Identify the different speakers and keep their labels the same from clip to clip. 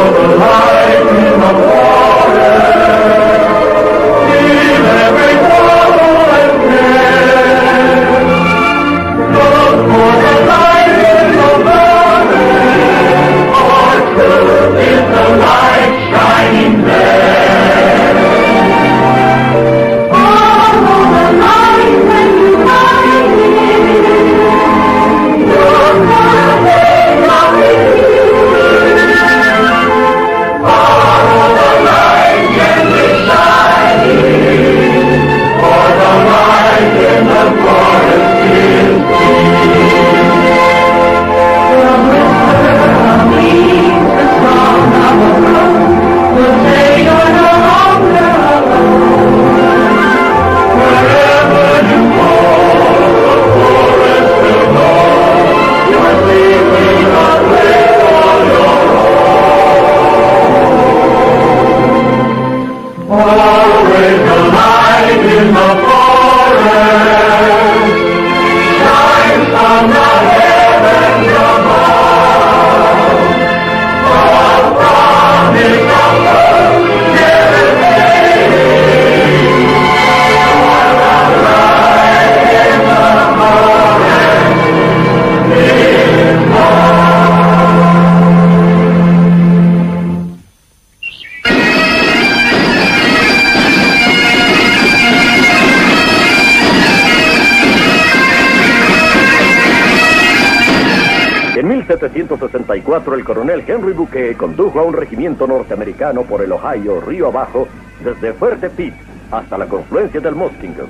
Speaker 1: En 1764, el coronel Henry Bouquet condujo a un regimiento norteamericano por el Ohio río abajo, desde Fuerte Pitt hasta la confluencia del Muskingum.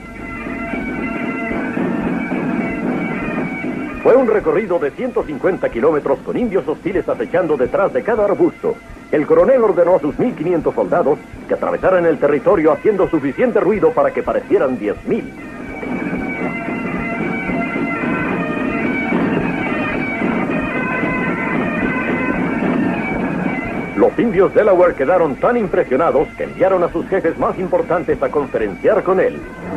Speaker 1: Fue un recorrido de 150 kilómetros con indios hostiles acechando detrás de cada arbusto. El coronel ordenó a sus 1.500 soldados que atravesaran el territorio haciendo suficiente ruido para que parecieran 10.000. Los indios Delaware quedaron tan impresionados que enviaron a sus jefes más importantes a conferenciar con él.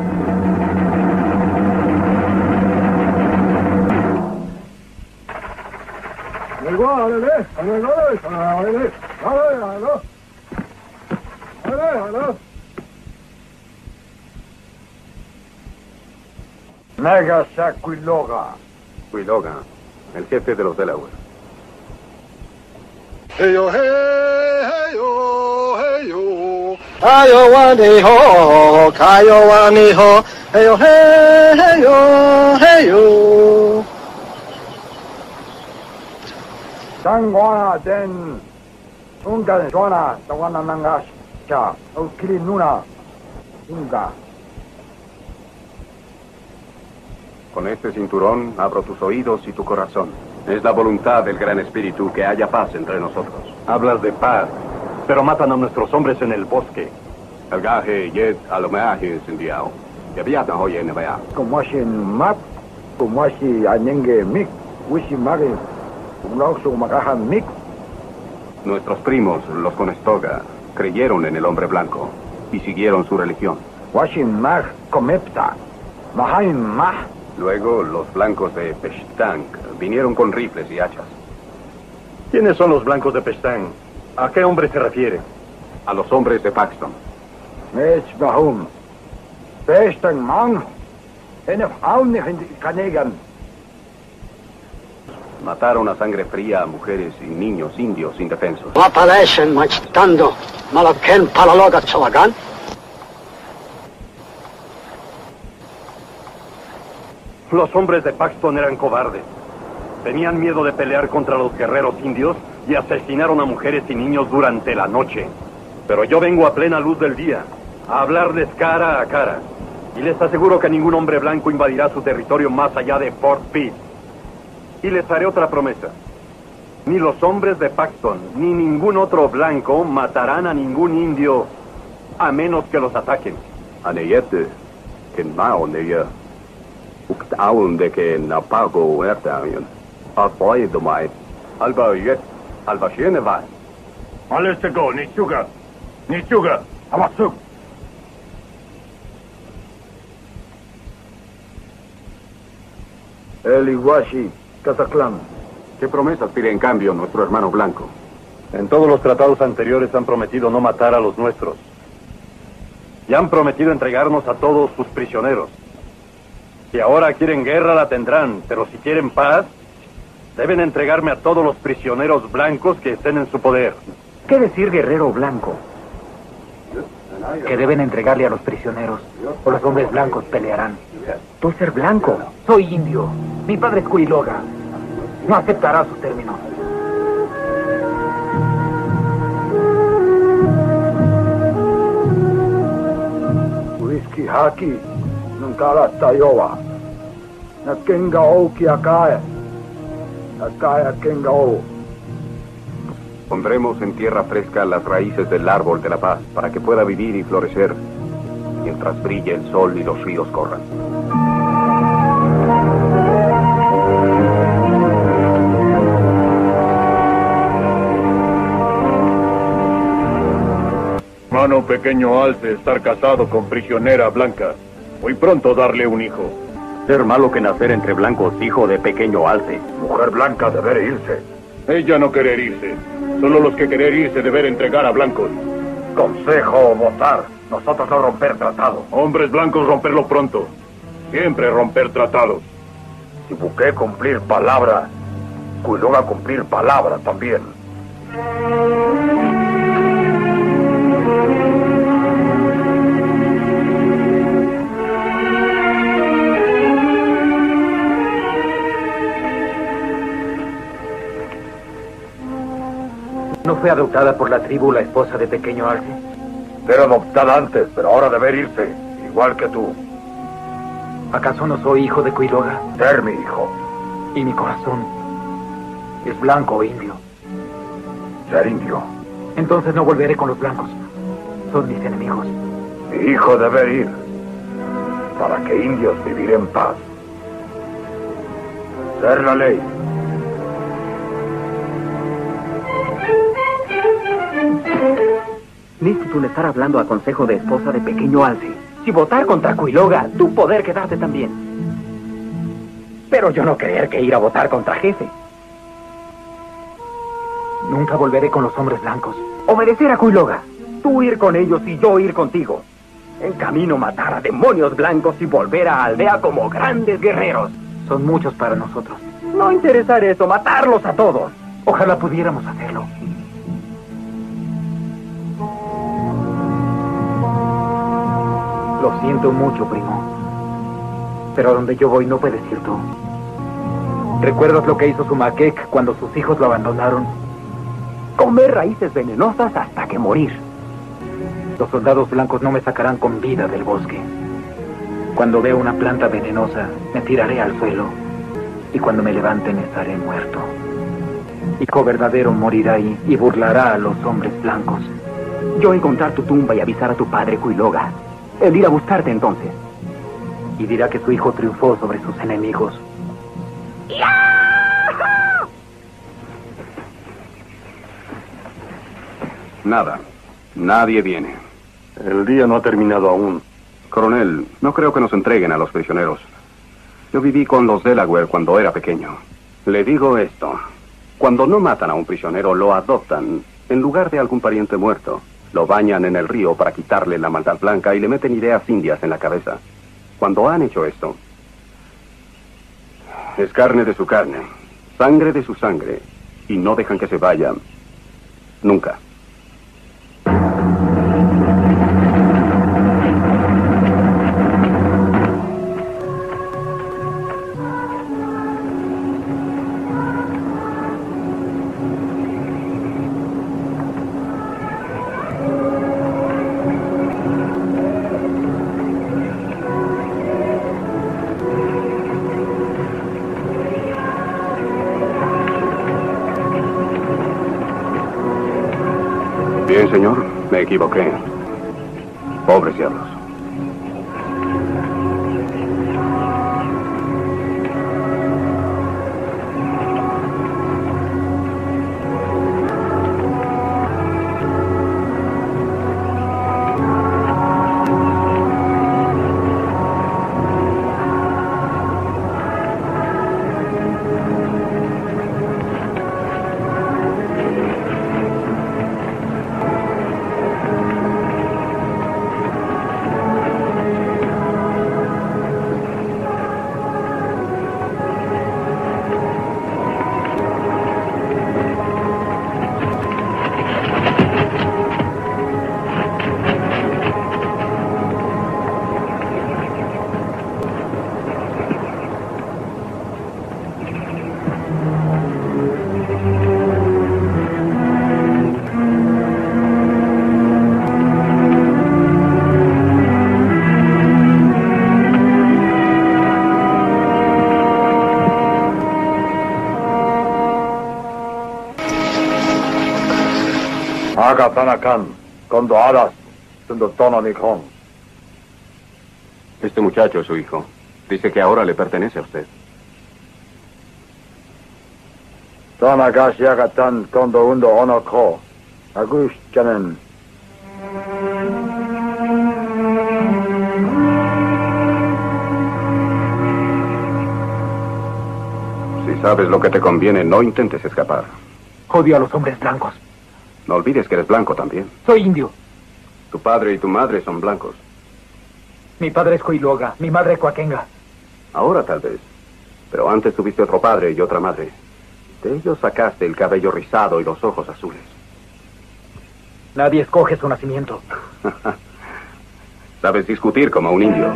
Speaker 2: Nagasa Quiloga.
Speaker 3: Quiloga, el jefe de los Delaware.
Speaker 2: Heyo, heyo, heyo.
Speaker 4: Ayo wani ho, kayo wani ho. Heyo, heyo, heyo.
Speaker 2: Sangwana den. Ungan zona, tawana nangas. Cha, ukili nuna. Unga.
Speaker 3: Con este cinturón abro tus oídos y tu corazón. Es la voluntad del Gran Espíritu que haya paz entre nosotros.
Speaker 1: Hablas de paz, pero matan a nuestros hombres en el bosque.
Speaker 3: El gaje yet alomeaje sindiao. Yabiata hoye nevea.
Speaker 2: Como si map, como si anenge mik, wisi mage. Unauxo magaja mik.
Speaker 3: Nuestros primos, los Conestoga, creyeron en el hombre blanco y siguieron su religión.
Speaker 2: Wasin mag comepta. Mahain mah.
Speaker 3: Luego, los blancos de Peshtank vinieron con rifles y hachas.
Speaker 1: ¿Quiénes son los blancos de Peshtank? ¿A qué hombre se refiere?
Speaker 3: A los hombres de Paxton.
Speaker 2: Mech bahum. Peshtank man. Enef aunig in kanegan.
Speaker 3: Mataron a sangre fría a mujeres y niños indios indefensos.
Speaker 4: No aparecen machitando. Malaken paraloga chalagan.
Speaker 1: Los hombres de Paxton eran cobardes. Tenían miedo de pelear contra los guerreros indios y asesinaron a mujeres y niños durante la noche. Pero yo vengo a plena luz del día, a hablarles cara a cara. Y les aseguro que ningún hombre blanco invadirá su territorio más allá de Fort Pitt. Y les haré otra promesa. Ni los hombres de Paxton, ni ningún otro blanco matarán a ningún indio, a menos que los ataquen.
Speaker 3: Aneyete, en mao neya. Uktaun de que napago ertayon. Apoy domai. Alba yet, alba sheneva.
Speaker 2: Alles go, ni sugar. Ni sugar. Amasuk. El Iguashi, Cataclán.
Speaker 3: ¿Qué promesas pide en cambio nuestro hermano blanco?
Speaker 1: En todos los tratados anteriores han prometido no matar a los nuestros. Y han prometido entregarnos a todos sus prisioneros. Si ahora quieren guerra, la tendrán, pero si quieren paz, deben entregarme a todos los prisioneros blancos que estén en su poder.
Speaker 5: ¿Qué decir guerrero blanco? Que deben entregarle a los prisioneros, o los hombres blancos pelearán. Tú ser blanco. Soy indio. Mi padre es Cuiloga. No aceptará sus términos.
Speaker 2: Whisky haki, nungkala tayowa. Nakenga o kiakae. Nakaya kenga o.
Speaker 3: Pondremos en tierra fresca las raíces del árbol de la paz para que pueda vivir y florecer mientras brille el sol y los ríos corran.
Speaker 6: Hermano pequeño Alce, estar casado con prisionera blanca. Muy pronto darle un hijo.
Speaker 1: Ser malo que nacer entre blancos, hijo de pequeño Alce.
Speaker 2: Mujer blanca deber irse.
Speaker 6: Ella no querer irse. Solo los que querer irse deber entregar a blancos.
Speaker 2: Consejo votar. Nosotros no romper tratado.
Speaker 6: Hombres blancos romperlo pronto. Siempre romper tratados.
Speaker 2: Si busqué cumplir palabra, Cuiloga cumplir palabra también.
Speaker 5: ¿No fue adoptada por la tribu la esposa de pequeño Alce?
Speaker 2: Era adoptada antes, pero ahora deber irse, igual que tú.
Speaker 5: ¿Acaso no soy hijo de Cuiloga?
Speaker 2: Ser mi hijo.
Speaker 5: Y mi corazón es blanco o indio.
Speaker 2: Ser indio.
Speaker 5: Entonces no volveré con los blancos. Son mis enemigos.
Speaker 2: Mi hijo deber ir, para que indios vivir en paz. Ser la ley.
Speaker 5: Listo estar hablando a consejo de esposa de pequeño Alce. Si votar contra Cuiloga, tú poder quedarte también. Pero yo no creer que ir a votar contra jefe. Nunca volveré con los hombres blancos. Obedecer a Cuiloga. Tú ir con ellos y yo ir contigo. En camino matar a demonios blancos y volver a aldea como grandes guerreros. Son muchos para nosotros. No interesar eso, matarlos a todos. Ojalá pudiéramos hacerlo. Lo siento mucho, primo. Pero a donde yo voy no puedes ir tú. ¿Recuerdas lo que hizo Sumaquec cuando sus hijos lo abandonaron? Comer raíces venenosas hasta que morir. Los soldados blancos no me sacarán con vida del bosque. Cuando vea una planta venenosa, me tiraré al suelo. Y cuando me levanten estaré muerto. Hijo verdadero morirá ahí y burlará a los hombres blancos. Yo encontrar tu tumba y avisar a tu padre Cuiloga. Él irá a buscarte entonces. Y dirá que su hijo triunfó sobre sus enemigos.
Speaker 3: Nada. Nadie viene.
Speaker 1: El día no ha terminado aún.
Speaker 3: Coronel, no creo que nos entreguen a los prisioneros. Yo viví con los Delaware cuando era pequeño. Le digo esto. Cuando no matan a un prisionero, lo adoptan en lugar de algún pariente muerto. Lo bañan en el río para quitarle la maldad blanca y le meten ideas indias en la cabeza. Cuando han hecho esto, es carne de su carne, sangre de su sangre, y no dejan que se vaya. Nunca. Bien, señor, me equivoqué. Pobres diablos.
Speaker 2: Aga Tanakan, cuando alas, siendo Tonanikon.
Speaker 3: Este muchacho es su hijo. Dice que ahora le pertenece a usted.
Speaker 2: Tonagashi Agatan, cuando undo Onoko. Agus Janen.
Speaker 3: Si sabes lo que te conviene, no intentes escapar.
Speaker 5: Odio a los hombres blancos.
Speaker 3: No olvides que eres blanco también.
Speaker 5: Soy indio.
Speaker 3: Tu padre y tu madre son blancos.
Speaker 5: Mi padre es Cuiloga, mi madre Coaquenga.
Speaker 3: Ahora tal vez. Pero antes tuviste otro padre y otra madre. De ellos sacaste el cabello rizado y los ojos azules.
Speaker 5: Nadie escoge su nacimiento.
Speaker 3: Sabes discutir como un indio.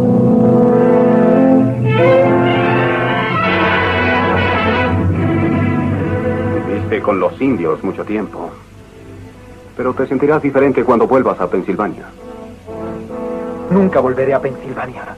Speaker 3: Viviste con los indios mucho tiempo. Pero te sentirás diferente cuando vuelvas a Pensilvania.
Speaker 5: Nunca volveré a Pensilvania.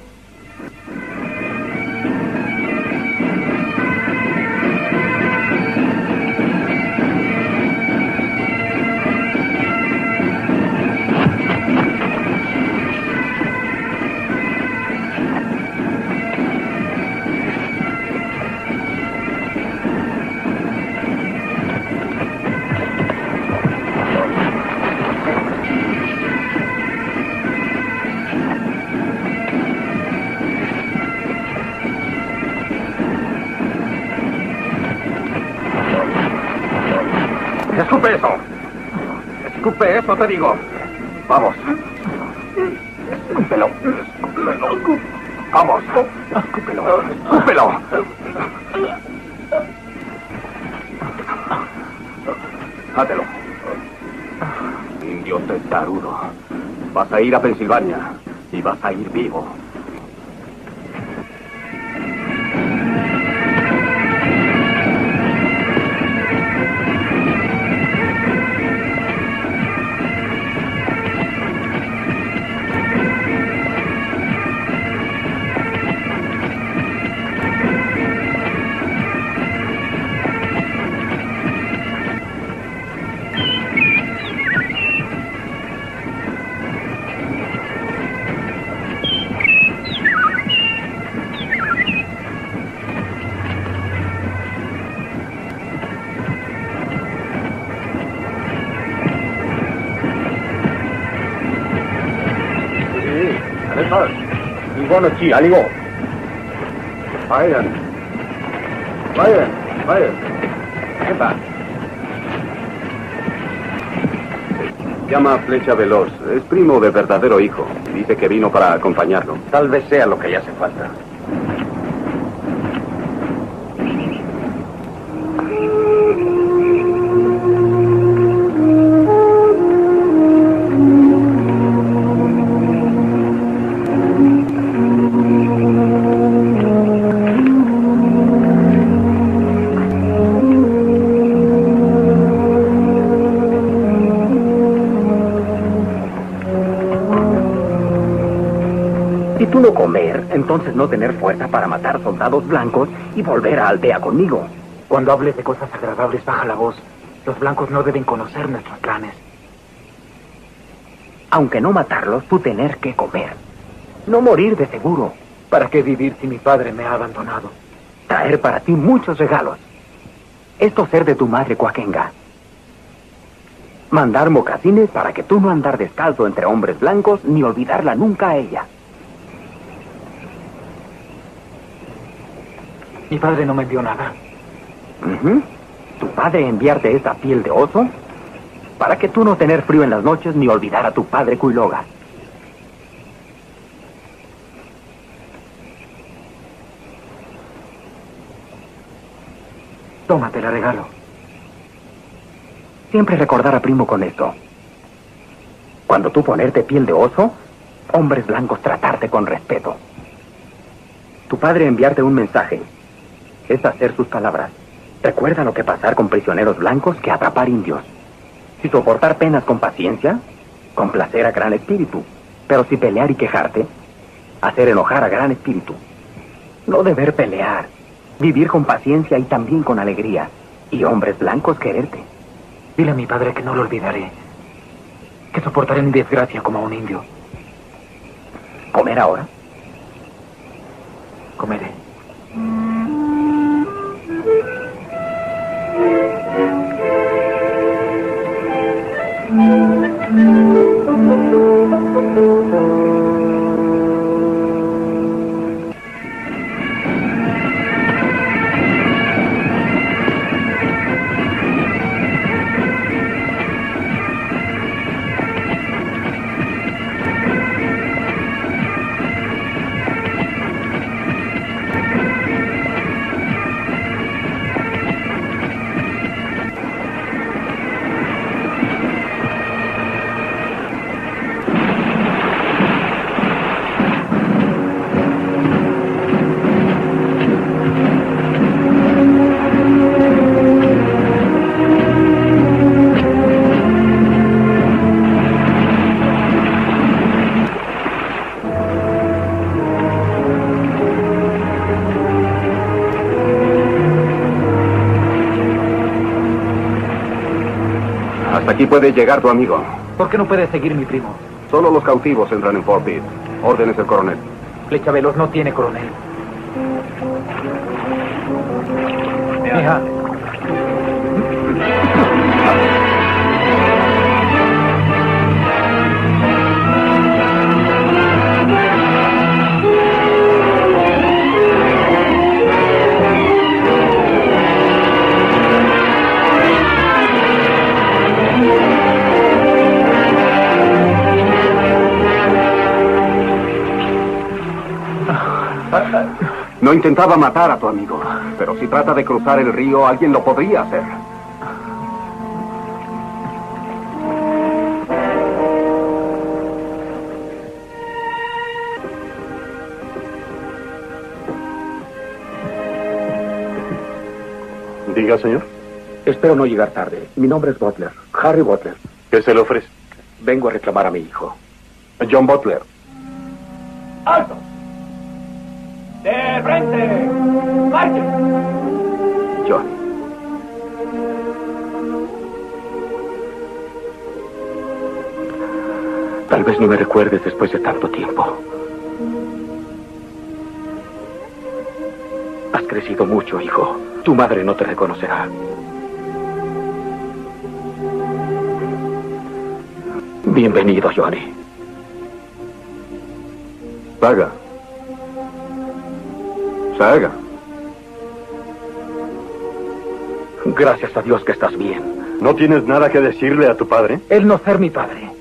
Speaker 3: ¡Escupe eso! ¡Escupe eso, te digo! Vamos. Escúpelo. Escúpelo. Vamos. Escúpelo. Escúpelo. Hátelo. Indio testarudo. Vas a ir a Pensilvania y vas a ir vivo.
Speaker 2: 이거는 지 아니고. Vayan.
Speaker 3: ¿Qué va? Llama Flecha Veloz. Es primo de verdadero hijo. Dice que vino para acompañarlo.
Speaker 1: Tal vez sea lo que le hace falta.
Speaker 5: No comer, entonces no tener fuerza para matar soldados blancos y volver a aldea conmigo. Cuando hables de cosas agradables, baja la voz. Los blancos no deben conocer nuestros planes. Aunque no matarlos, tú tener que comer. No morir de seguro. ¿Para qué vivir si mi padre me ha abandonado? Traer para ti muchos regalos. Esto ser de tu madre Coaquenga. Mandar mocasines para que tú no andar descalzo entre hombres blancos ni olvidarla nunca a ella. Mi padre no me envió nada. ¿Tu padre enviarte esta piel de oso? Para que tú no tener frío en las noches ni olvidar a tu padre Cuiloga. Toma, te la regalo. Siempre recordar a primo con esto. Cuando tú ponerte piel de oso, hombres blancos tratarte con respeto. Tu padre enviarte un mensaje. Es hacer sus palabras. Recuerda lo que pasar con prisioneros blancos que atrapar indios. Si soportar penas con paciencia, complacer a Gran Espíritu. Pero si pelear y quejarte, hacer enojar a Gran Espíritu. No deber pelear, vivir con paciencia y también con alegría. Y hombres blancos quererte. Dile a mi padre que no lo olvidaré. Que soportaré mi desgracia como a un indio. ¿Comer ahora? Comeré.
Speaker 3: Hasta aquí puede llegar tu amigo.
Speaker 5: ¿Por qué no puede seguir mi primo?
Speaker 3: Solo los cautivos entran en Fort Pitt. Órdenes del coronel.
Speaker 5: Flecha Veloz no tiene coronel. Hija.
Speaker 3: No intentaba matar a tu amigo, pero si trata de cruzar el río, alguien lo podría hacer.
Speaker 1: Diga, señor.
Speaker 3: Espero no llegar tarde. Mi nombre es Butler, Harry Butler.
Speaker 1: ¿Qué se le ofrece?
Speaker 3: Vengo a reclamar a mi hijo.
Speaker 1: John Butler.
Speaker 5: ¡Alto! ¡De frente! ¡Marchen!
Speaker 3: Johnny. Tal vez no me recuerdes después de tanto tiempo. Has crecido mucho, hijo. Tu madre no te reconocerá. Bienvenido, Johnny.
Speaker 1: Saga. Saga.
Speaker 3: Gracias a Dios que estás bien.
Speaker 1: ¿No tienes nada que decirle a tu padre?
Speaker 5: Él no ser mi padre.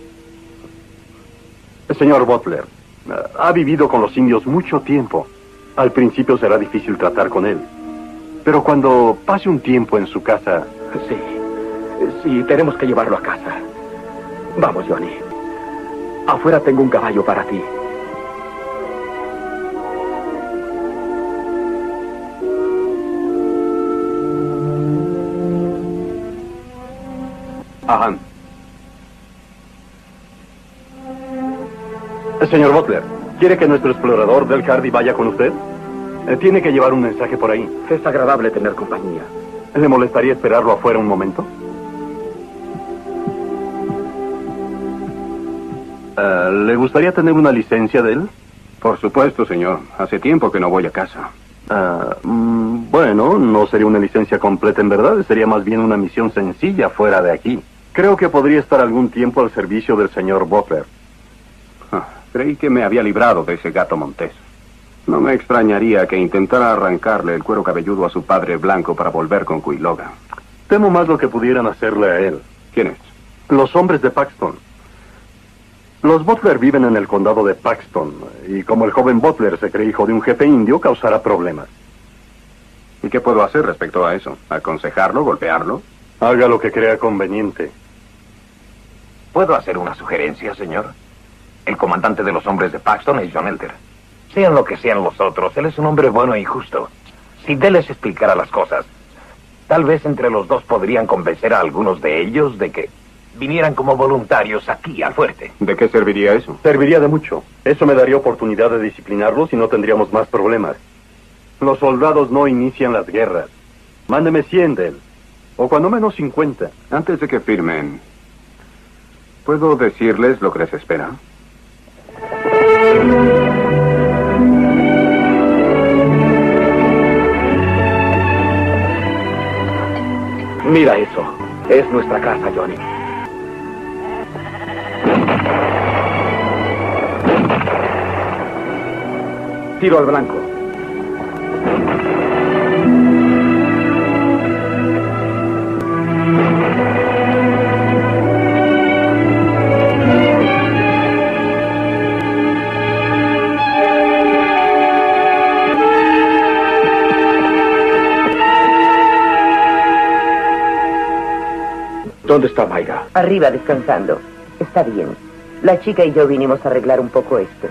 Speaker 1: Señor Butler, ha vivido con los indios mucho tiempo. Al principio será difícil tratar con él. Pero cuando pase un tiempo en su casa...
Speaker 3: Sí, tenemos que llevarlo a casa. Vamos, Johnny. Afuera tengo un caballo para ti. Ajá.
Speaker 1: Señor Butler, ¿quiere que nuestro explorador Del Hardy vaya con usted? Tiene que llevar un mensaje por ahí.
Speaker 3: Es agradable tener compañía.
Speaker 1: ¿Le molestaría esperarlo afuera un momento? ¿Le gustaría tener una licencia de él?
Speaker 3: Por supuesto, señor. Hace tiempo que no voy a casa.
Speaker 1: Bueno, no sería una licencia completa en verdad. Sería más bien una misión sencilla fuera de aquí. Creo que podría estar algún tiempo al servicio del señor Butler.
Speaker 3: Creí que me había librado de ese gato montés. No me extrañaría que intentara arrancarle el cuero cabelludo a su padre blanco para volver con Quiloga.
Speaker 1: Temo más lo que pudieran hacerle a él.
Speaker 3: ¿Quiénes?
Speaker 1: Los hombres de Paxton. Los Butler viven en el condado de Paxton, y como el joven Butler se cree hijo de un jefe indio, causará problemas.
Speaker 3: ¿Y qué puedo hacer respecto a eso? ¿Aconsejarlo? ¿Golpearlo?
Speaker 1: Haga lo que crea conveniente.
Speaker 7: ¿Puedo hacer una sugerencia, señor? El comandante de los hombres de Paxton es John Elder. Sean lo que sean los otros, él es un hombre bueno y justo. Si Dell les explicara las cosas, tal vez entre los dos podrían convencer a algunos de ellos de que vinieran como voluntarios aquí al fuerte.
Speaker 3: ¿De qué serviría eso?
Speaker 1: Serviría de mucho. Eso me daría oportunidad de disciplinarlos y no tendríamos más problemas. Los soldados no inician las guerras. Mándeme 100 de él. O cuando menos 50.
Speaker 3: Antes de que firmen, ¿puedo decirles lo que les espera?
Speaker 5: Mira eso. Es nuestra casa, Johnny. Tiro al blanco. ¿Dónde está Mayra?
Speaker 8: Arriba, descansando. Está bien. La chica y yo vinimos a arreglar un poco esto.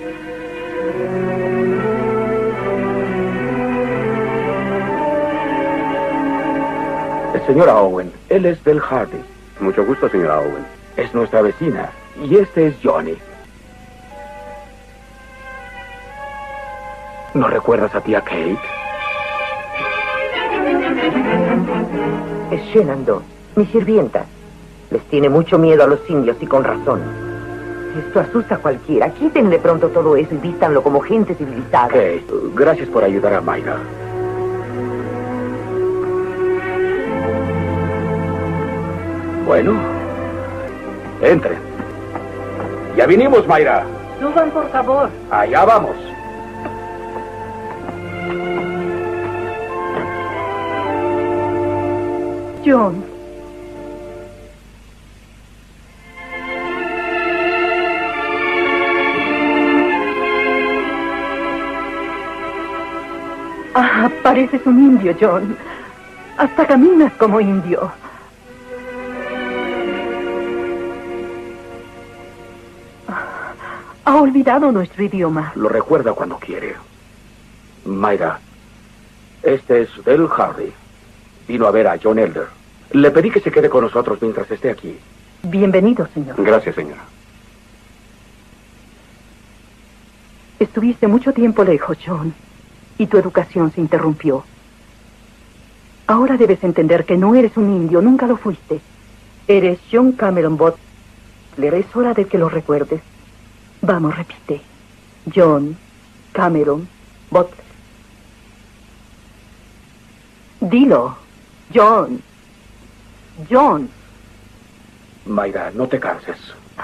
Speaker 2: Señora Owen, él es Del Hardy.
Speaker 3: Mucho gusto, señora Owen.
Speaker 2: Es nuestra vecina. Y este es Johnny.
Speaker 5: ¿No recuerdas a tía Kate?
Speaker 8: Es Shenandoah, mi sirvienta. Les tiene mucho miedo a los indios y con razón. Esto asusta a cualquiera. Quítenle pronto todo eso y vístanlo como gente civilizada.
Speaker 2: Kate, gracias por ayudar a Mayra. Bueno, entren. Ya vinimos, Mayra.
Speaker 8: Suban, por favor.
Speaker 2: Allá vamos.
Speaker 8: John.
Speaker 9: Ah, pareces un indio, John. Hasta caminas como indio. Ha olvidado nuestro idioma.
Speaker 2: Lo recuerda cuando quiere. Mayra, este es Del Hardy. Vino a ver a John Elder. Le pedí que se quede con nosotros mientras esté aquí.
Speaker 9: Bienvenido, señor.
Speaker 3: Gracias, señora.
Speaker 9: Estuviste mucho tiempo lejos, John, y tu educación se interrumpió. Ahora debes entender que no eres un indio, nunca lo fuiste. Eres John Cameron Butler. Es hora de que lo recuerdes. Vamos, repite. John Cameron Butler. Dilo. John. John.
Speaker 2: Mayra, no te canses.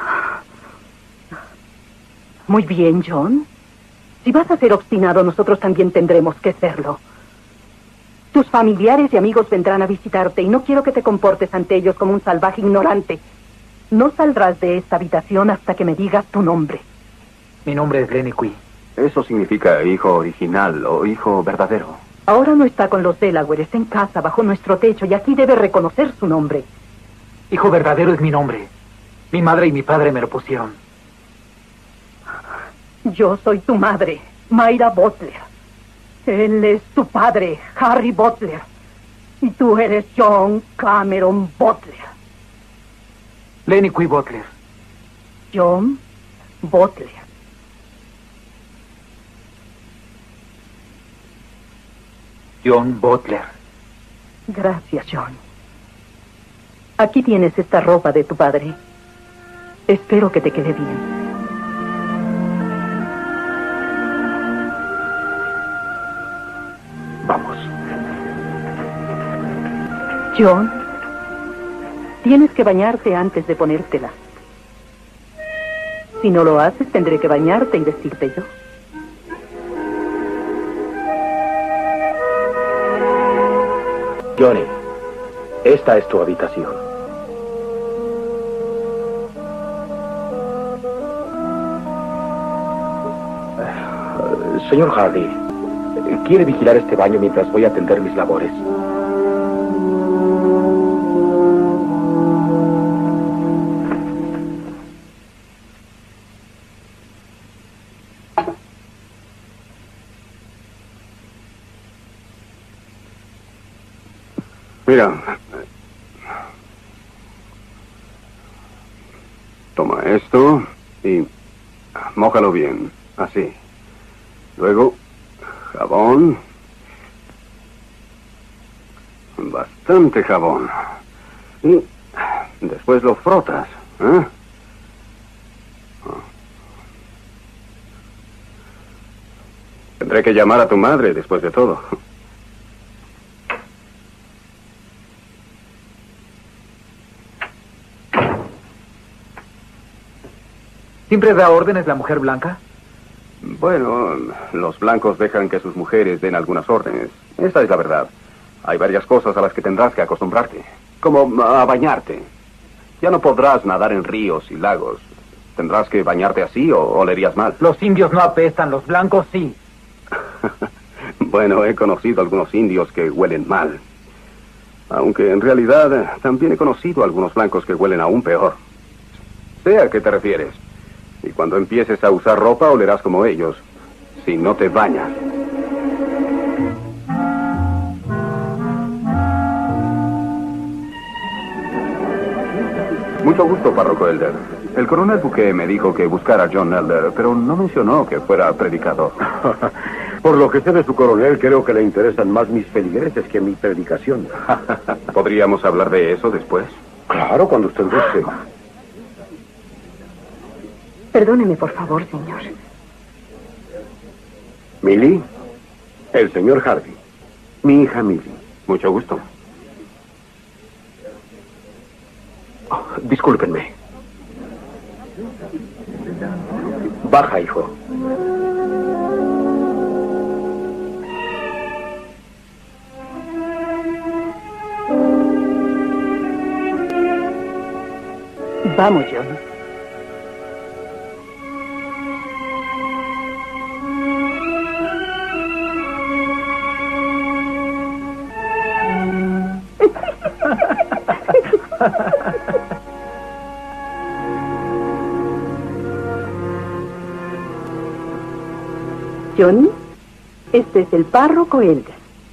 Speaker 9: Muy bien, John. Si vas a ser obstinado, nosotros también tendremos que serlo. Tus familiares y amigos vendrán a visitarte y no quiero que te comportes ante ellos como un salvaje ignorante. No saldrás de esta habitación hasta que me digas tu nombre.
Speaker 5: Mi nombre es Lenny Quee.
Speaker 3: Eso significa hijo original o hijo verdadero.
Speaker 9: Ahora no está con los Delaware, está en casa, bajo nuestro techo, y aquí debe reconocer su nombre.
Speaker 5: Hijo verdadero es mi nombre. Mi madre y mi padre me lo pusieron.
Speaker 9: Yo soy tu madre, Mayra Butler. Él es tu padre, Harry Butler. Y tú eres John Cameron Butler.
Speaker 5: Lenny Quee Butler.
Speaker 9: John Butler.
Speaker 5: John Butler.
Speaker 9: Gracias, John. Aquí tienes esta ropa de tu padre. Espero que te quede bien.
Speaker 2: Vamos.
Speaker 9: John, tienes que bañarte antes de ponértela. Si no lo haces, tendré que bañarte y vestirte yo.
Speaker 2: Johnny, esta es tu habitación. Señor Hardy, ¿quiere vigilar este baño mientras voy a atender mis labores?
Speaker 3: Mira. Toma esto y mójalo bien, así. Luego, jabón. Bastante jabón. Y después lo frotas, ¿eh? Tendré que llamar a tu madre después de todo.
Speaker 5: ¿Siempre da órdenes la mujer blanca?
Speaker 3: Bueno, los blancos dejan que sus mujeres den algunas órdenes. Esa es la verdad. Hay varias cosas a las que tendrás que acostumbrarte. Como a bañarte. Ya no podrás nadar en ríos y lagos. ¿Tendrás que bañarte así o olerías mal?
Speaker 5: Los indios no apestan, los blancos sí.
Speaker 3: Bueno, he conocido algunos indios que huelen mal. Aunque en realidad también he conocido algunos blancos que huelen aún peor. Sé a qué te refieres. Y cuando empieces a usar ropa, olerás como ellos, si no te bañas. Mucho gusto, párroco Elder. El coronel Bouquet me dijo que buscara a John Elder, pero no mencionó que fuera predicador.
Speaker 10: Por lo que sé de su coronel, creo que le interesan más mis feligreses que mi predicación.
Speaker 3: ¿Podríamos hablar de eso después?
Speaker 10: Claro, cuando usted guste.
Speaker 9: Perdóneme, por favor, señor.
Speaker 10: Millie, el señor Hardy. Mi hija Millie.
Speaker 3: Mucho gusto.
Speaker 10: Oh, discúlpenme. Baja, hijo.
Speaker 9: Vamos, John. Johnny, este es el párroco Elder.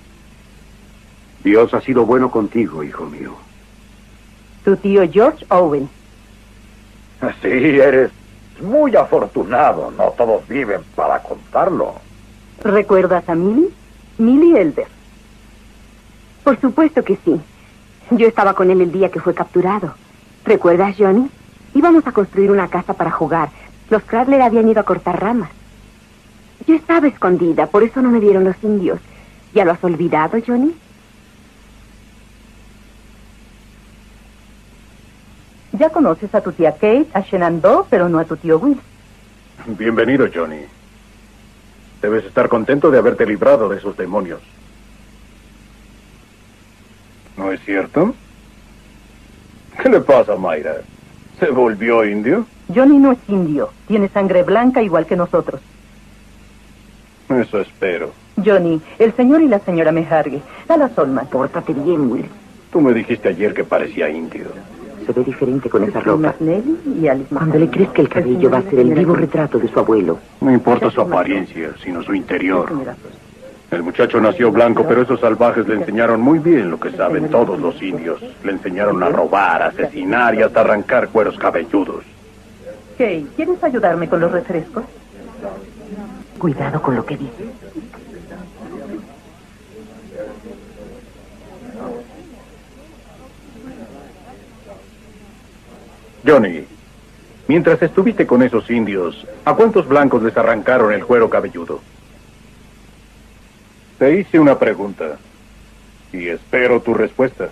Speaker 10: Dios ha sido bueno contigo, hijo mío.
Speaker 9: Tu tío George Owen.
Speaker 2: Sí, eres muy afortunado. No todos viven para contarlo.
Speaker 9: ¿Recuerdas a Millie? Millie Elder.
Speaker 11: Por supuesto que sí. Yo estaba con él el día que fue capturado. ¿Recuerdas, Johnny? Íbamos a construir una casa para jugar. Los Cradler habían ido a cortar ramas. Yo estaba escondida, por eso no me vieron los indios. ¿Ya lo has olvidado, Johnny?
Speaker 9: Ya conoces a tu tía Kate, a Shenandoah, pero no a tu tío Will.
Speaker 6: Bienvenido, Johnny. Debes estar contento de haberte librado de esos demonios. ¿No es cierto? ¿Qué le pasa a Mayra? ¿Se volvió indio?
Speaker 9: Johnny no es indio. Tiene sangre blanca igual que nosotros.
Speaker 6: Eso espero.
Speaker 9: Johnny, el señor y la señora Mehargue. A la Solman.
Speaker 11: Pórtate bien, Will.
Speaker 6: Tú me dijiste ayer que parecía indio.
Speaker 8: Se ve diferente con esa ropa.
Speaker 9: Y Alice
Speaker 8: Cuando le crezca el cabello va a ser el vivo retrato de su abuelo.
Speaker 6: No importa su apariencia, sino su interior. El muchacho nació blanco, pero esos salvajes le enseñaron muy bien lo que saben todos los indios. Le enseñaron a robar, a asesinar y hasta arrancar cueros cabelludos.
Speaker 9: Kay, ¿quieres ayudarme con los refrescos?
Speaker 8: Cuidado con lo que dices.
Speaker 6: Johnny, mientras estuviste con esos indios, ¿a cuántos blancos les arrancaron el cuero cabelludo? Te hice una pregunta y espero tu respuesta.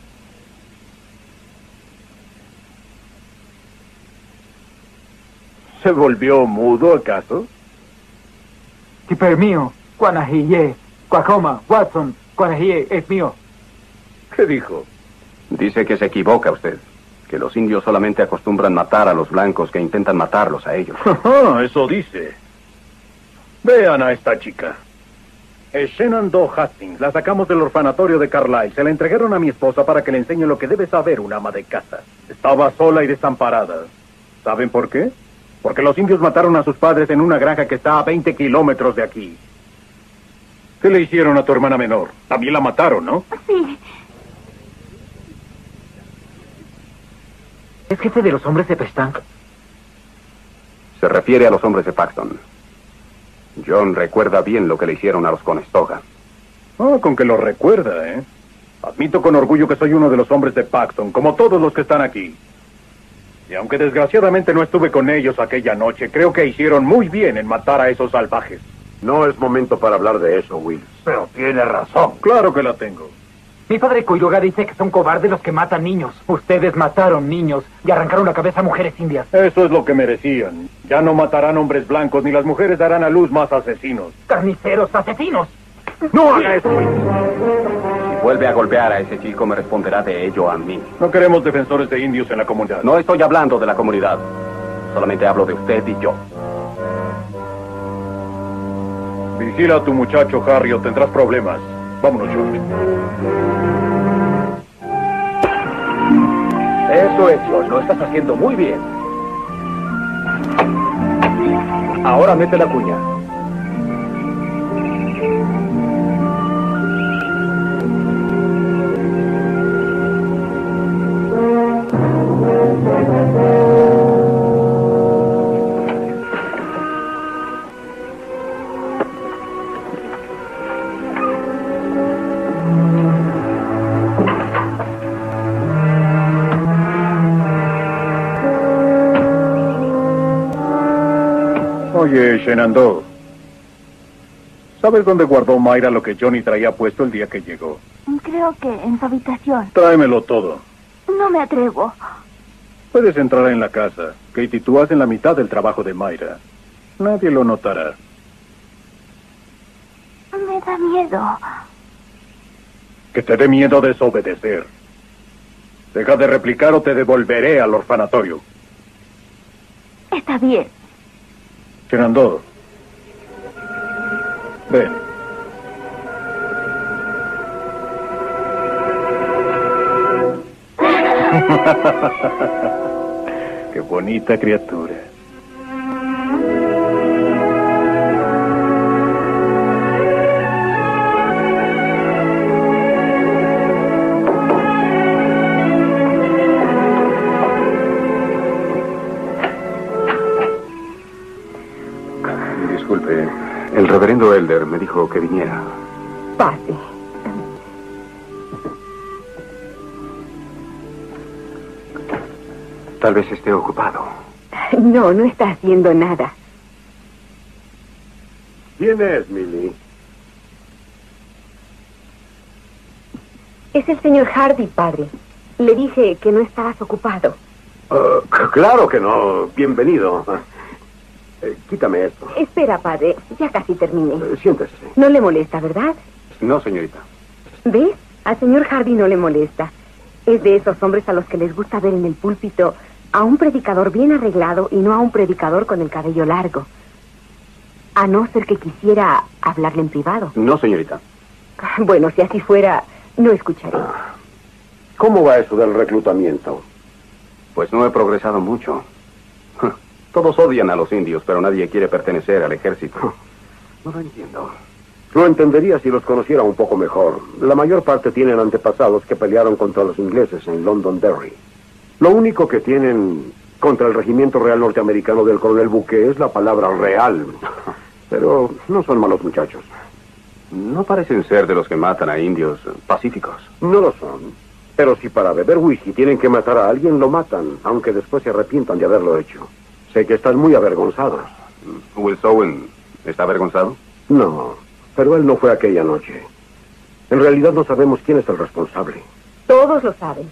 Speaker 6: ¿Se volvió mudo acaso?
Speaker 5: Tipper mío, Guanajille, Guacoma, Watson, Guanajille es mío.
Speaker 6: ¿Qué dijo?
Speaker 3: Dice que se equivoca usted. Que los indios solamente acostumbran matar a los blancos que intentan matarlos a ellos.
Speaker 6: Eso dice. Vean a esta chica. Es Shenandoah Hastings. La sacamos del orfanatorio de Carlisle. Se la entregaron a mi esposa para que le enseñe lo que debe saber una ama de casa. Estaba sola y desamparada. ¿Saben por qué? Porque los indios mataron a sus padres en una granja que está a 20 kilómetros de aquí. ¿Qué le hicieron a tu hermana menor? También la mataron, ¿no?
Speaker 11: Sí.
Speaker 5: ¿Es jefe de los hombres de Pestank?
Speaker 3: Se refiere a los hombres de Paxton. John recuerda bien lo que le hicieron a los Conestoga.
Speaker 6: Con que lo recuerda, ¿eh? Admito con orgullo que soy uno de los hombres de Paxton, como todos los que están aquí. Y aunque desgraciadamente no estuve con ellos aquella noche, creo que hicieron muy bien en matar a esos salvajes.
Speaker 10: No es momento para hablar de eso, Will.
Speaker 7: Pero tiene razón.
Speaker 6: Claro que la tengo.
Speaker 5: Mi padre Coiroga dice que son cobardes los que matan niños. Ustedes mataron niños y arrancaron la cabeza a mujeres indias.
Speaker 6: Eso es lo que merecían. Ya no matarán hombres blancos, ni las mujeres darán a luz más asesinos.
Speaker 5: ¡Carniceros, asesinos!
Speaker 6: ¡No haga eso!
Speaker 3: Si vuelve a golpear a ese chico, me responderá de ello a mí.
Speaker 6: No queremos defensores de indios en la comunidad.
Speaker 3: No estoy hablando de la comunidad. Solamente hablo de usted y yo.
Speaker 6: Vigila a tu muchacho, Harry, o tendrás problemas. Vámonos, George.
Speaker 2: Eso es, George. Lo estás haciendo muy bien. Ahora mete la cuña.
Speaker 6: Oye, Shenandoah, ¿sabes dónde guardó Mayra lo que Johnny traía puesto el día que llegó?
Speaker 12: Creo que en su habitación.
Speaker 6: Tráemelo todo.
Speaker 12: No me atrevo.
Speaker 6: Puedes entrar en la casa. Katie, tú hacen la mitad del trabajo de Mayra. Nadie lo notará.
Speaker 12: Me da miedo.
Speaker 6: Que te dé miedo desobedecer. Deja de replicar o te devolveré al orfanatorio.
Speaker 12: Está bien.
Speaker 6: Shenandoah. Ven. Qué bonita criatura.
Speaker 3: Disculpe, el reverendo Elder me dijo que viniera.
Speaker 8: Pase.
Speaker 3: Tal vez esté ocupado.
Speaker 11: No, no está haciendo nada.
Speaker 10: ¿Quién es, Millie?
Speaker 11: Es el señor Hardy, padre. Le dije que no estabas ocupado.
Speaker 10: Claro que no. Bienvenido. Quítame esto.
Speaker 11: Espera, padre. Ya casi terminé.
Speaker 10: Siéntese.
Speaker 11: No le molesta, ¿verdad?
Speaker 3: No, señorita.
Speaker 11: ¿Ves? Al señor Hardy no le molesta. Es de esos hombres a los que les gusta ver en el púlpito a un predicador bien arreglado y no a un predicador con el cabello largo. A no ser que quisiera hablarle en privado.
Speaker 3: No, señorita.
Speaker 11: Bueno, si así fuera, no escucharé.
Speaker 10: ¿Cómo va eso del reclutamiento?
Speaker 3: Pues no he progresado mucho. Todos odian a los indios, pero nadie quiere pertenecer al ejército. No lo entiendo.
Speaker 10: Lo entendería si los conociera un poco mejor. La mayor parte tienen antepasados que pelearon contra los ingleses en Londonderry. Lo único que tienen contra el regimiento real norteamericano del coronel Bouquet es la palabra real. Pero no son malos muchachos.
Speaker 3: No parecen ser de los que matan a indios pacíficos.
Speaker 10: No lo son. Pero si para beber whisky tienen que matar a alguien, lo matan, aunque después se arrepientan de haberlo hecho. Sé que están muy avergonzados.
Speaker 3: ¿Will Sowen está avergonzado?
Speaker 10: No, pero él no fue aquella noche. En realidad no sabemos quién es el responsable.
Speaker 11: Todos lo saben.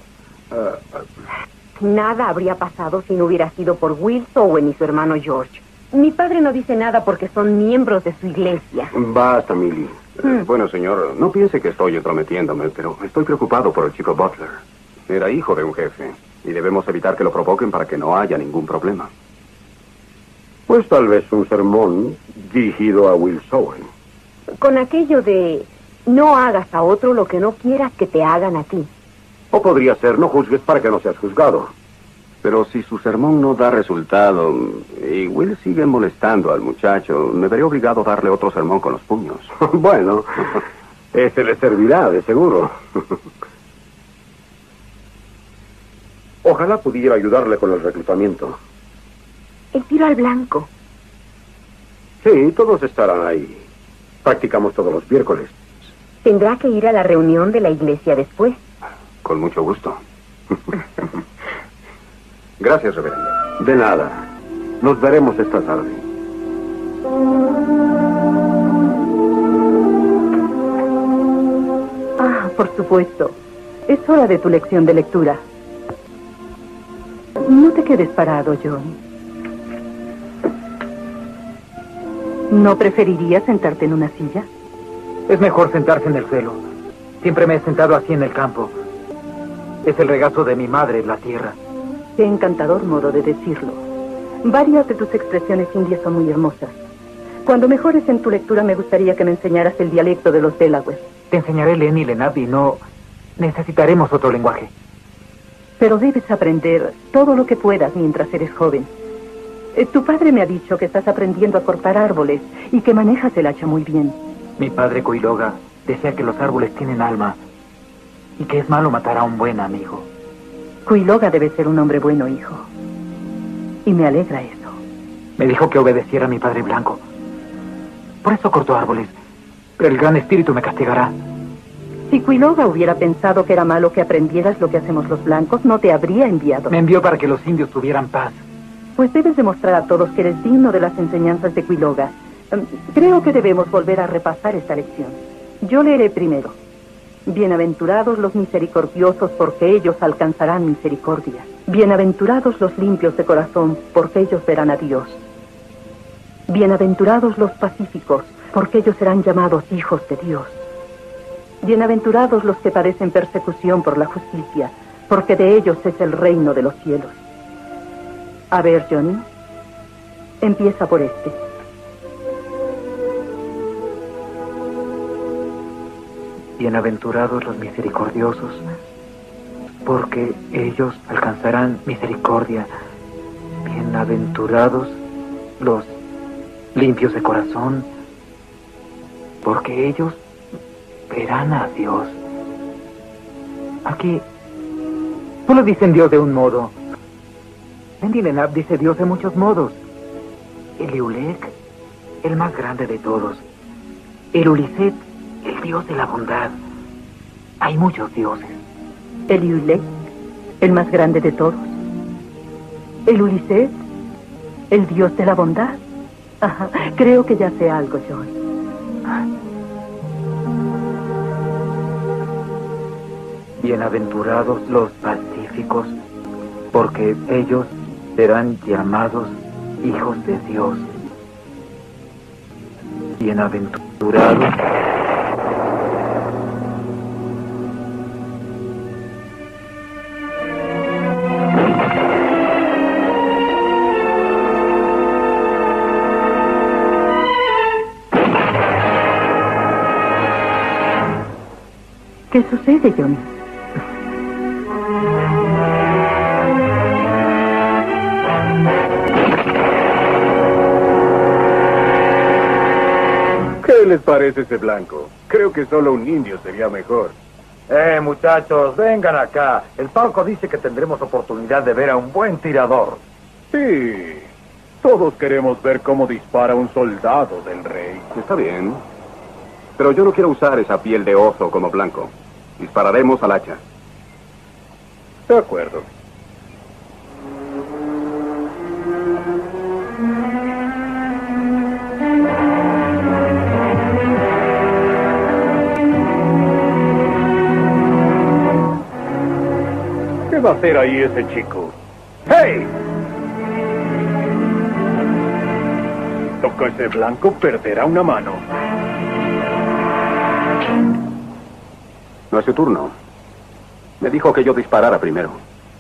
Speaker 11: Nada habría pasado si no hubiera sido por Will Sowen y su hermano George. Mi padre no dice nada porque son miembros de su iglesia.
Speaker 10: Basta, Millie.
Speaker 3: Bueno, señor, no piense que estoy entrometiéndome, pero estoy preocupado por el chico Butler. Era hijo de un jefe, y debemos evitar que lo provoquen para que no haya ningún problema.
Speaker 10: Pues tal vez un sermón dirigido a Will Sowen.
Speaker 11: Con aquello de no hagas a otro lo que no quieras que te hagan a ti.
Speaker 10: O podría ser, no juzgues para que no seas juzgado.
Speaker 3: Pero si su sermón no da resultado y Will sigue molestando al muchacho, me veré obligado a darle otro sermón con los puños.
Speaker 10: Bueno, ese le servirá, de seguro. Ojalá pudiera ayudarle con el reclutamiento.
Speaker 11: El tiro al blanco.
Speaker 10: Sí, todos estarán ahí. Practicamos todos los miércoles.
Speaker 11: Tendrá que ir a la reunión de la iglesia después.
Speaker 3: Con mucho gusto. Gracias, reverendo.
Speaker 10: De nada. Nos veremos esta tarde.
Speaker 9: Ah, por supuesto. Es hora de tu lección de lectura. No te quedes parado, John. ¿No preferirías sentarte en una silla?
Speaker 5: Es mejor sentarse en el suelo. Siempre me he sentado así en el campo. Es el regazo de mi madre, la tierra.
Speaker 9: Qué encantador modo de decirlo. Varias de tus expresiones indias son muy hermosas. Cuando mejores en tu lectura me gustaría que me enseñaras el dialecto de los Delaware.
Speaker 5: Te enseñaré Lenni y Lenab y no necesitaremos otro lenguaje.
Speaker 9: Pero debes aprender todo lo que puedas mientras eres joven. Tu padre me ha dicho que estás aprendiendo a cortar árboles y que manejas el hacha muy bien.
Speaker 5: Mi padre Coiloga decía que los árboles tienen alma y que es malo matar a un buen amigo.
Speaker 9: Coiloga debe ser un hombre bueno, hijo. Y me alegra eso.
Speaker 5: Me dijo que obedeciera a mi padre blanco. Por eso cortó árboles. Pero el gran espíritu me castigará.
Speaker 9: Si Coiloga hubiera pensado que era malo que aprendieras lo que hacemos los blancos, no te habría enviado.
Speaker 5: Me envió para que los indios tuvieran paz.
Speaker 9: Pues debes demostrar a todos que eres digno de las enseñanzas de Coiloga. Creo que debemos volver a repasar esta lección. Yo leeré primero. Bienaventurados los misericordiosos, porque ellos alcanzarán misericordia. Bienaventurados los limpios de corazón, porque ellos verán a Dios. Bienaventurados los pacíficos, porque ellos serán llamados hijos de Dios. Bienaventurados los que padecen persecución por la justicia, porque de ellos es el reino de los cielos. A ver, Johnny, empieza por este.
Speaker 5: Bienaventurados los misericordiosos, porque ellos alcanzarán misericordia. Bienaventurados los limpios de corazón, porque ellos verán a Dios. Aquí solo dicen Dios de un modo. Lenni Lenab dice Dios de muchos modos. El Eulek, el más grande de todos. El Uliset, el Dios de la bondad. Hay muchos dioses.
Speaker 9: El Eulek, el más grande de todos. El Uliset, el Dios de la bondad. Ajá, creo que ya sé algo, John.
Speaker 5: Bienaventurados los pacíficos, porque ellos serán llamados hijos de Dios. Bienaventurados
Speaker 9: ¿Qué sucede, Johnny?
Speaker 6: ¿Qué les parece ese blanco? Creo que solo un indio sería mejor.
Speaker 7: Muchachos, vengan acá. El palco dice que tendremos oportunidad de ver a un buen tirador.
Speaker 6: Sí, todos queremos ver cómo dispara un soldado del rey.
Speaker 3: Está bien. Pero yo no quiero usar esa piel de oso como blanco. Dispararemos al hacha.
Speaker 6: De acuerdo. ¿Qué va a hacer ahí ese chico? ¡Hey! Toca ese blanco, perderá una mano.
Speaker 3: No es su turno. Me dijo que yo disparara primero.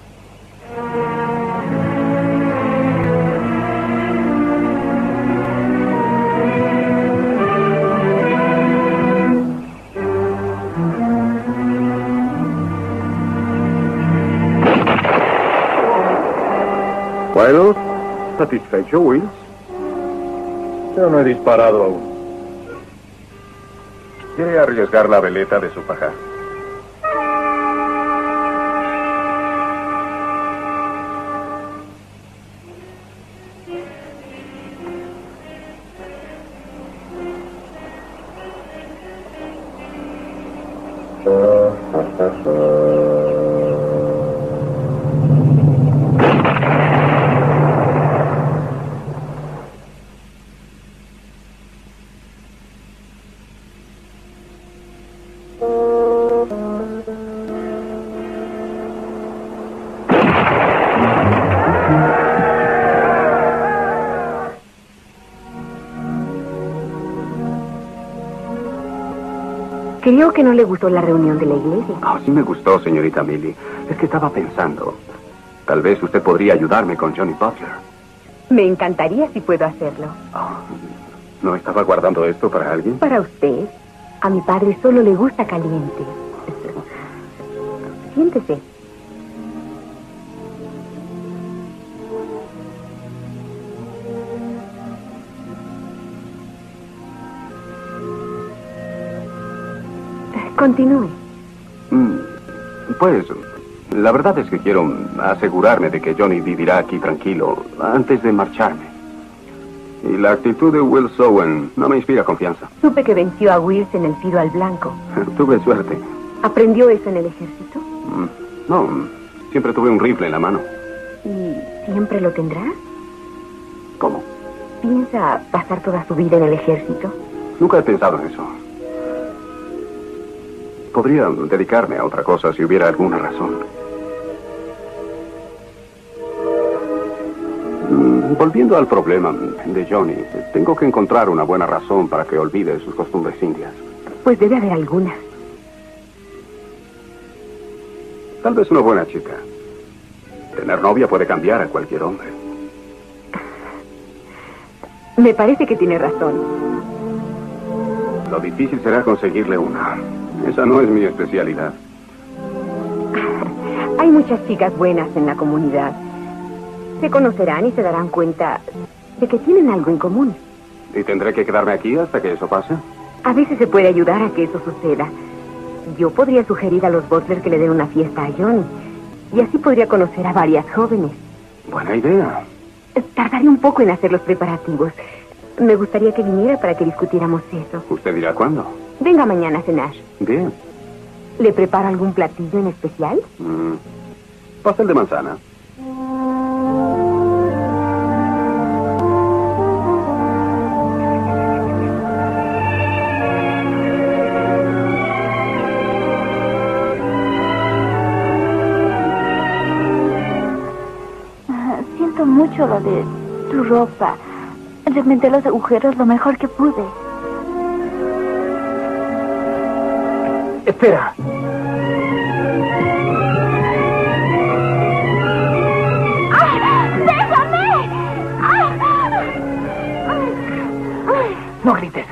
Speaker 10: Bueno, ¿satisfecho, Wills?
Speaker 6: Yo no he disparado aún.
Speaker 3: ¿Quiere arriesgar la veleta de su paja?
Speaker 11: Creo que no le gustó la reunión de la iglesia.
Speaker 3: Sí me gustó, señorita Millie. Es que estaba pensando. Tal vez usted podría ayudarme con Johnny Butler.
Speaker 11: Me encantaría si puedo hacerlo.
Speaker 3: ¿No estaba guardando esto para alguien?
Speaker 11: Para usted. A mi padre solo le gusta caliente. Siéntese. Continúe.
Speaker 3: Pues, la verdad es que quiero asegurarme de que Johnny vivirá aquí tranquilo antes de marcharme. Y la actitud de Will Sowen no me inspira confianza.
Speaker 11: Supe que venció a Wills en el tiro al blanco.
Speaker 3: Tuve suerte.
Speaker 11: ¿Aprendió eso en el ejército?
Speaker 3: No, siempre tuve un rifle en la mano.
Speaker 11: ¿Y siempre lo tendrá?
Speaker 3: ¿Cómo?
Speaker 11: ¿Piensa pasar toda su vida en el ejército?
Speaker 3: Nunca he pensado en eso. Podría dedicarme a otra cosa si hubiera alguna razón. Volviendo al problema de Johnny, tengo que encontrar una buena razón para que olvide sus costumbres indias.
Speaker 11: Pues debe haber alguna.
Speaker 3: Tal vez una buena chica. Tener novia puede cambiar a cualquier hombre.
Speaker 11: Me parece que tiene razón.
Speaker 3: Lo difícil será conseguirle una. Esa no es mi especialidad.
Speaker 11: Hay muchas chicas buenas en la comunidad. Se conocerán y se darán cuenta de que tienen algo en común.
Speaker 3: ¿Y tendré que quedarme aquí hasta que eso pase?
Speaker 11: A veces se puede ayudar a que eso suceda. Yo podría sugerir a los Butler que le den una fiesta a Johnny. Y así podría conocer a varias jóvenes.
Speaker 3: Buena idea.
Speaker 11: Tardaré un poco en hacer los preparativos. Me gustaría que viniera para que discutiéramos eso.
Speaker 3: ¿Usted dirá cuándo?
Speaker 11: Venga mañana a cenar.
Speaker 3: Bien.
Speaker 11: ¿Le preparo algún platillo en especial?
Speaker 3: Pastel de manzana.
Speaker 12: Siento mucho lo de tu ropa. Remendé los agujeros lo mejor que pude.
Speaker 5: Espera.
Speaker 12: ¡Déjame!
Speaker 5: No grites.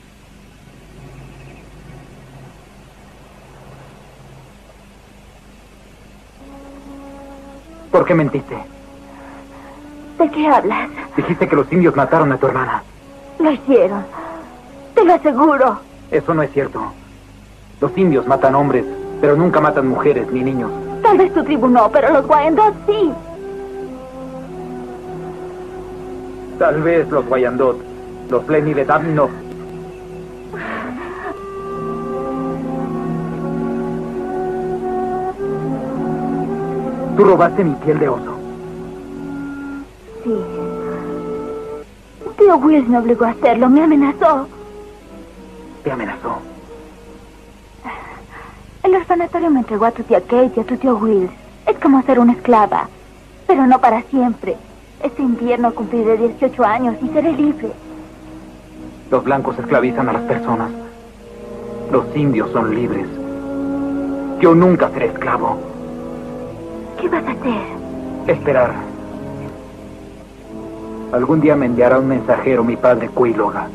Speaker 5: ¿Por qué mentiste?
Speaker 12: ¿De qué hablas?
Speaker 5: Dijiste que los indios mataron a tu hermana.
Speaker 12: Lo hicieron. Te lo aseguro.
Speaker 5: Eso no es cierto. Los indios matan hombres, pero nunca matan mujeres ni niños.
Speaker 12: Tal vez tu tribu no, pero los Wyandotte sí.
Speaker 5: Tal vez los Wyandotte, los Lenni de Dam no. Tú robaste mi piel de oso.
Speaker 12: Sí. Tío Wills me obligó a hacerlo, me amenazó.
Speaker 5: ¿Te amenazó?
Speaker 12: El orfanatorio me entregó a tu tía Kate y a tu tío Wills. Es como ser una esclava, pero no para siempre. Este invierno cumpliré 18 años y seré libre.
Speaker 5: Los blancos esclavizan a las personas. Los indios son libres. Yo nunca seré esclavo.
Speaker 12: ¿Qué vas a hacer?
Speaker 5: Esperar. Algún día me enviará un mensajero mi padre Quiloga.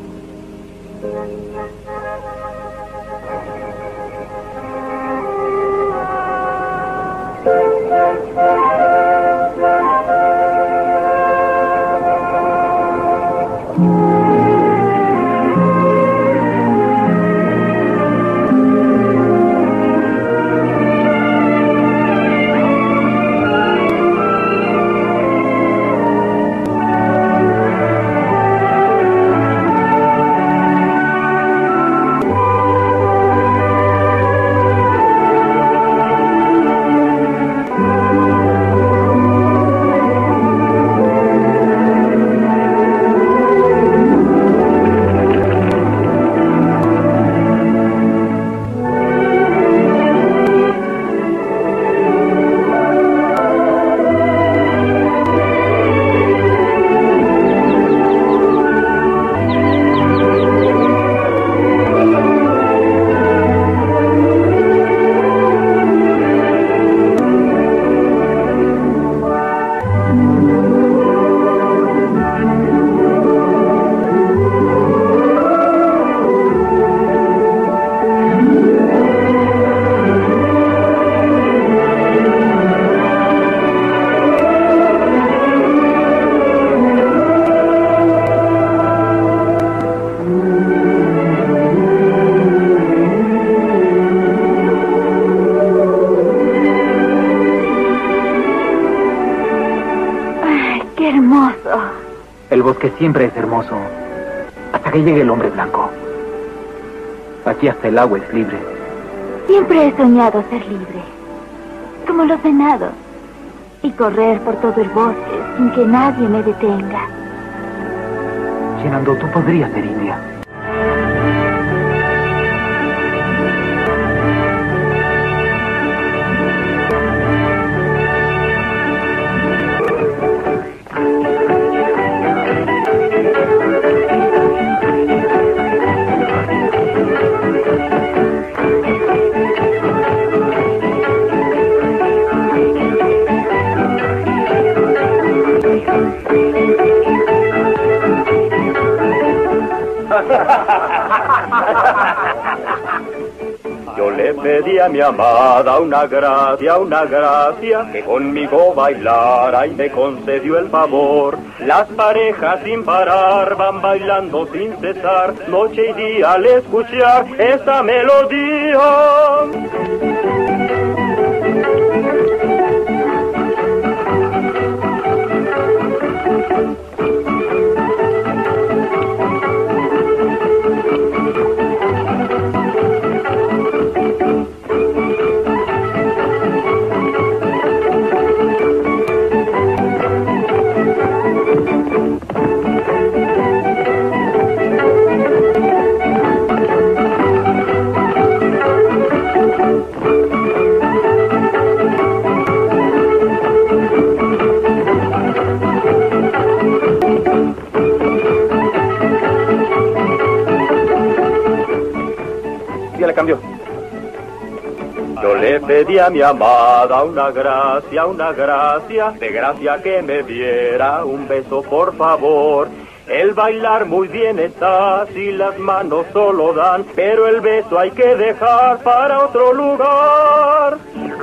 Speaker 12: ¡Qué hermoso!
Speaker 5: El bosque siempre es hermoso, hasta que llegue el hombre blanco. Aquí hasta el agua es libre.
Speaker 12: Siempre he soñado ser libre, como los venados, y correr por todo el bosque sin que nadie me detenga.
Speaker 5: Shenando, tú podrías ser india.
Speaker 1: Yo le pedí a mi amada una gracia, que conmigo bailara y me concedió el favor. Las parejas sin parar van bailando sin cesar, noche y día al escuchar esta melodía.
Speaker 3: Le cambió.
Speaker 1: Yo le pedí a mi amada una gracia, de gracia que me diera un beso por favor. El bailar muy bien está si las manos solo dan, pero el beso hay que dejar para otro lugar.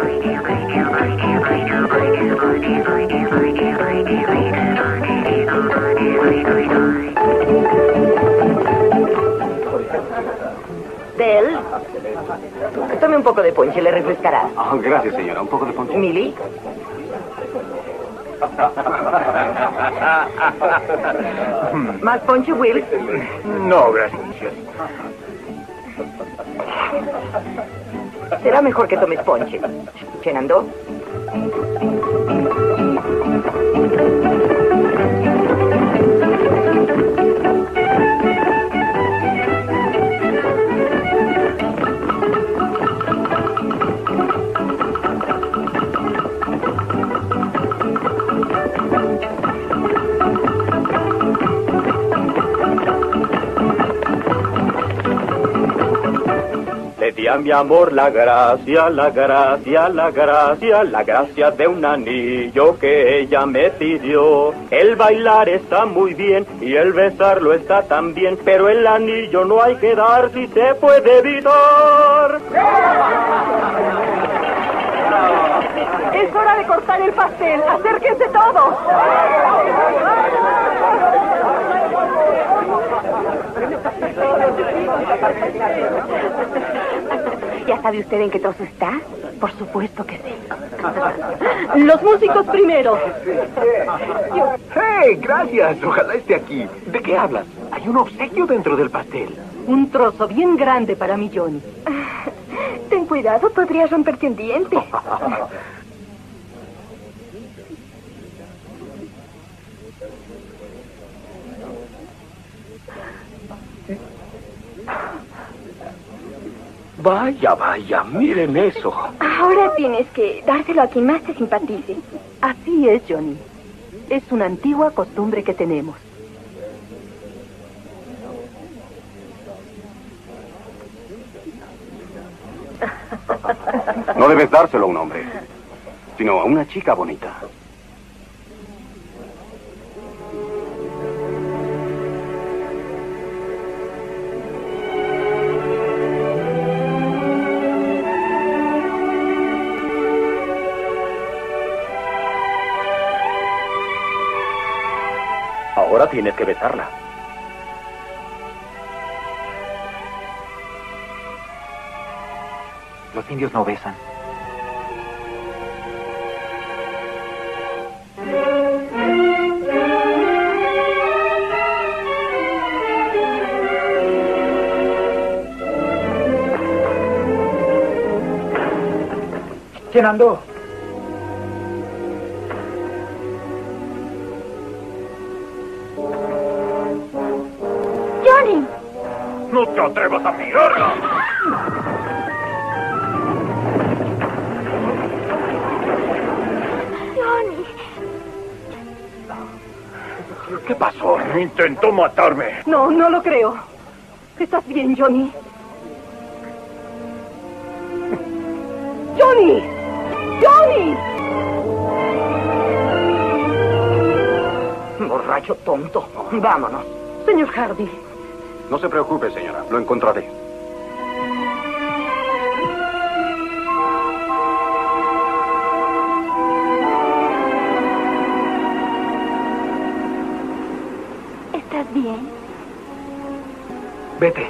Speaker 8: Del, tome un poco de ponche, le refrescará.
Speaker 3: Oh, gracias, señora. Un poco de ponche.
Speaker 8: Millie. ¿Más ponche, Will?
Speaker 6: No, gracias.
Speaker 8: Será mejor que tomes ponche. Shenando.
Speaker 1: Le di a mi amor la gracia de un anillo que ella me pidió. El bailar está muy bien y el besarlo está también, pero el anillo no hay que dar si se puede evitar.
Speaker 9: Es hora de cortar el pastel. Acérquense todos.
Speaker 11: ¿Ya sabe usted en qué trozo está?
Speaker 9: Por supuesto que sí. Los músicos primero.
Speaker 2: ¡Hey! Gracias. Ojalá esté aquí. ¿De qué hablas? Hay un obsequio dentro del pastel.
Speaker 9: Un trozo bien grande para mí, Johnny.
Speaker 12: Ten cuidado, podrías romperte un diente.
Speaker 2: Vaya, vaya, miren eso.
Speaker 12: Ahora tienes que dárselo a quien más te simpatice.
Speaker 9: Así es, Johnny. Es una antigua costumbre que tenemos.
Speaker 3: No debes dárselo a un hombre, sino a una chica bonita.
Speaker 2: Ahora tienes que besarla.
Speaker 5: Los indios no besan. Shenando.
Speaker 12: ¡Johnny!
Speaker 6: ¡No te atrevas a mirarla!
Speaker 12: ¡Johnny!
Speaker 6: ¿Qué pasó? Intentó matarme.
Speaker 9: No, no lo creo. ¿Estás bien, Johnny? ¡Johnny! ¡Johnny!
Speaker 2: Borracho tonto. Vámonos.
Speaker 9: Señor Hardy.
Speaker 3: No se preocupe, señora. Lo encontraré.
Speaker 12: ¿Estás bien?
Speaker 5: Vete.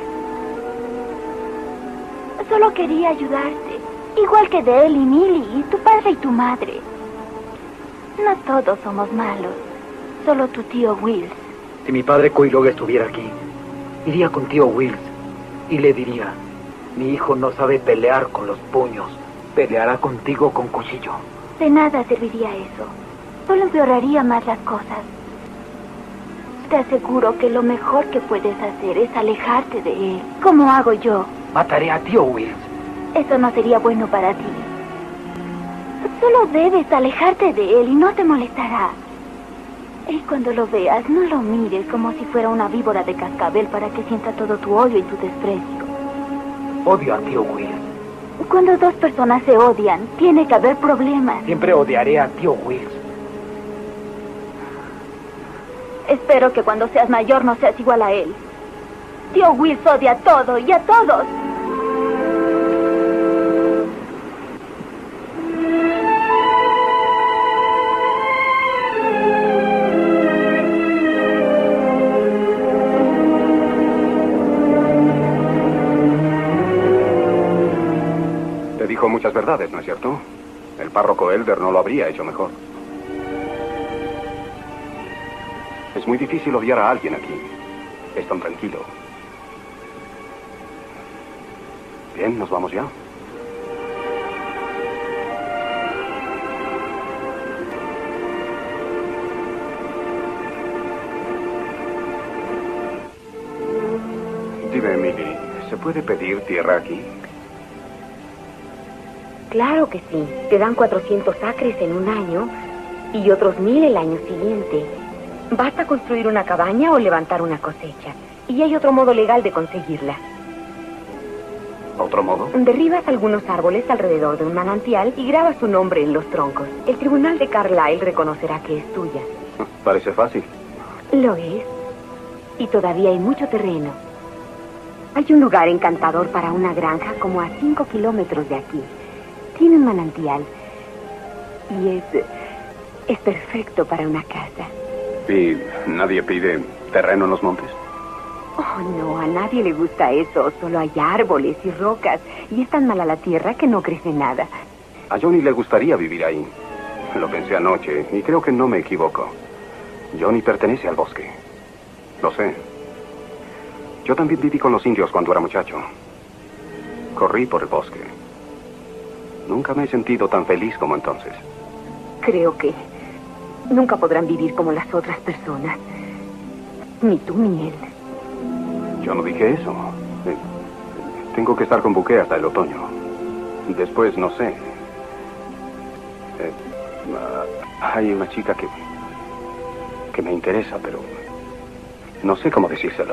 Speaker 12: Solo quería ayudarte. Igual que Dale y Millie, tu padre y tu madre. No todos somos malos. Solo tu tío Wills.
Speaker 5: Si mi padre Coilog estuviera aquí, iría con tío Wills y le diría: mi hijo no sabe pelear con los puños. Peleará contigo con cuchillo.
Speaker 12: De nada serviría eso. Solo empeoraría más las cosas. Te aseguro que lo mejor que puedes hacer es alejarte de él. ¿Cómo hago yo?
Speaker 5: Mataré a tío Wills.
Speaker 12: Eso no sería bueno para ti. Solo debes alejarte de él y no te molestará. Y cuando lo veas, no lo mires como si fuera una víbora de cascabel para que sienta todo tu odio y tu desprecio.
Speaker 5: Odio a tío Wills.
Speaker 12: Cuando dos personas se odian, tiene que haber problemas.
Speaker 5: Siempre odiaré a tío Wills.
Speaker 12: Espero que cuando seas mayor no seas igual a él. Tío Wills odia a todo y a todos.
Speaker 3: Te dijo muchas verdades, ¿no es cierto? El párroco Elder no lo habría hecho mejor. Es muy difícil odiar a alguien aquí. Es tan tranquilo. Bien, nos vamos ya. Dime, Emily, ¿se puede pedir tierra aquí?
Speaker 11: Claro que sí. Te dan 400 acres en un año y otros 1000 el año siguiente. Basta construir una cabaña o levantar una cosecha. Y hay otro modo legal de conseguirla.
Speaker 3: ¿Otro modo?
Speaker 11: Derribas algunos árboles alrededor de un manantial y grabas tu nombre en los troncos. El tribunal de Carlisle reconocerá que es tuya.
Speaker 3: Parece fácil.
Speaker 11: Lo es. Y todavía hay mucho terreno. Hay un lugar encantador para una granja como a 5 kilómetros de aquí. Tiene un manantial. Y es perfecto para una casa.
Speaker 3: ¿Y nadie pide terreno en los montes?
Speaker 11: Oh, no, a nadie le gusta eso. Solo hay árboles y rocas. Y es tan mala la tierra que no crece nada.
Speaker 3: A Johnny le gustaría vivir ahí. Lo pensé anoche y creo que no me equivoco. Johnny pertenece al bosque. Lo sé. Yo también viví con los indios cuando era muchacho. Corrí por el bosque. Nunca me he sentido tan feliz como entonces.
Speaker 11: Creo que nunca podrán vivir como las otras personas. Ni tú ni él.
Speaker 3: Yo no dije eso. Tengo que estar con Buque hasta el otoño. Después, no sé. Hay una chica que me interesa, pero no sé cómo decírselo.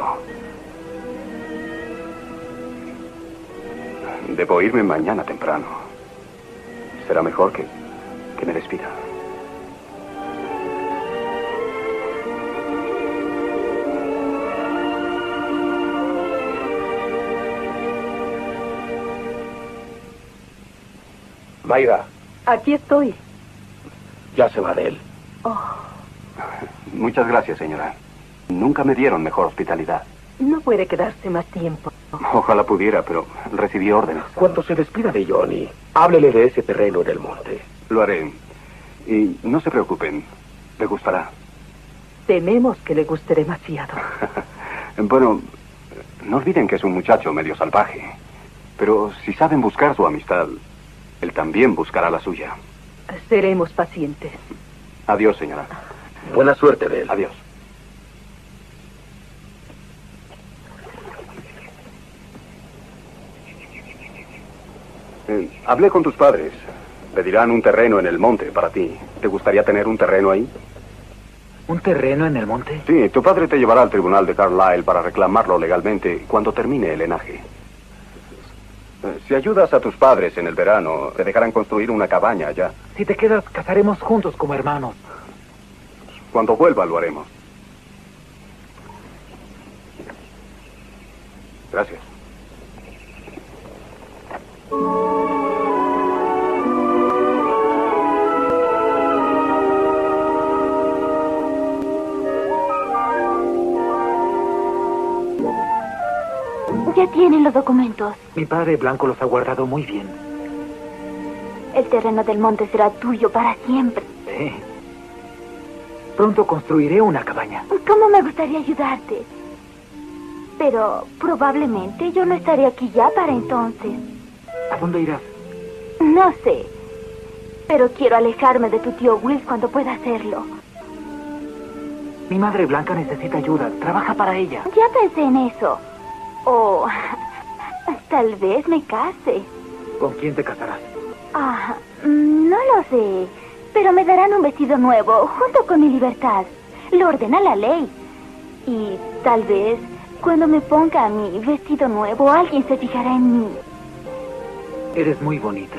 Speaker 3: Debo irme mañana temprano. Será mejor que me despida.
Speaker 2: Mayra,
Speaker 9: Aquí estoy.
Speaker 2: ya se va de él.
Speaker 9: Oh,
Speaker 3: Muchas gracias, señora. Nunca me dieron mejor hospitalidad.
Speaker 9: no puede quedarse más tiempo.
Speaker 3: Ojalá pudiera, pero recibí órdenes.
Speaker 2: Cuando se despida de Johnny, háblele de ese terreno en el monte.
Speaker 3: Lo haré. Y no se preocupen, le gustará.
Speaker 9: Tememos que le guste demasiado.
Speaker 3: Bueno, no olviden que es un muchacho medio salvaje. Pero si saben buscar su amistad, él también buscará la suya.
Speaker 9: Seremos pacientes.
Speaker 3: Adiós, señora.
Speaker 2: Buena suerte, Bell.
Speaker 3: Adiós. Hablé con tus padres. Pedirán un terreno en el monte para ti. ¿Te gustaría tener un terreno ahí?
Speaker 5: ¿Un terreno en el monte?
Speaker 3: Sí, tu padre te llevará al tribunal de Carlisle para reclamarlo legalmente cuando termine el henaje. Si ayudas a tus padres en el verano, te dejarán construir una cabaña allá.
Speaker 5: Si te quedas, casaremos juntos como hermanos.
Speaker 3: Cuando vuelva lo haremos. Gracias.
Speaker 12: Ya tienen los documentos.
Speaker 5: Mi padre Blanco los ha guardado muy bien.
Speaker 12: El terreno del monte será tuyo para siempre.
Speaker 5: Sí. Pronto construiré una cabaña.
Speaker 12: ¿Cómo me gustaría ayudarte? Pero probablemente yo no estaré aquí ya para entonces.
Speaker 5: ¿A dónde irás?
Speaker 12: No sé. Pero quiero alejarme de tu tío Wills cuando pueda hacerlo.
Speaker 5: Mi madre Blanca necesita ayuda. Trabaja para ella.
Speaker 12: Ya pensé en eso. O tal vez me case.
Speaker 5: ¿Con quién te casarás?
Speaker 12: No lo sé. Pero me darán un vestido nuevo, junto con mi libertad. Lo ordena la ley. Y tal vez, cuando me ponga mi vestido nuevo, alguien se fijará en mí.
Speaker 5: Eres muy bonita.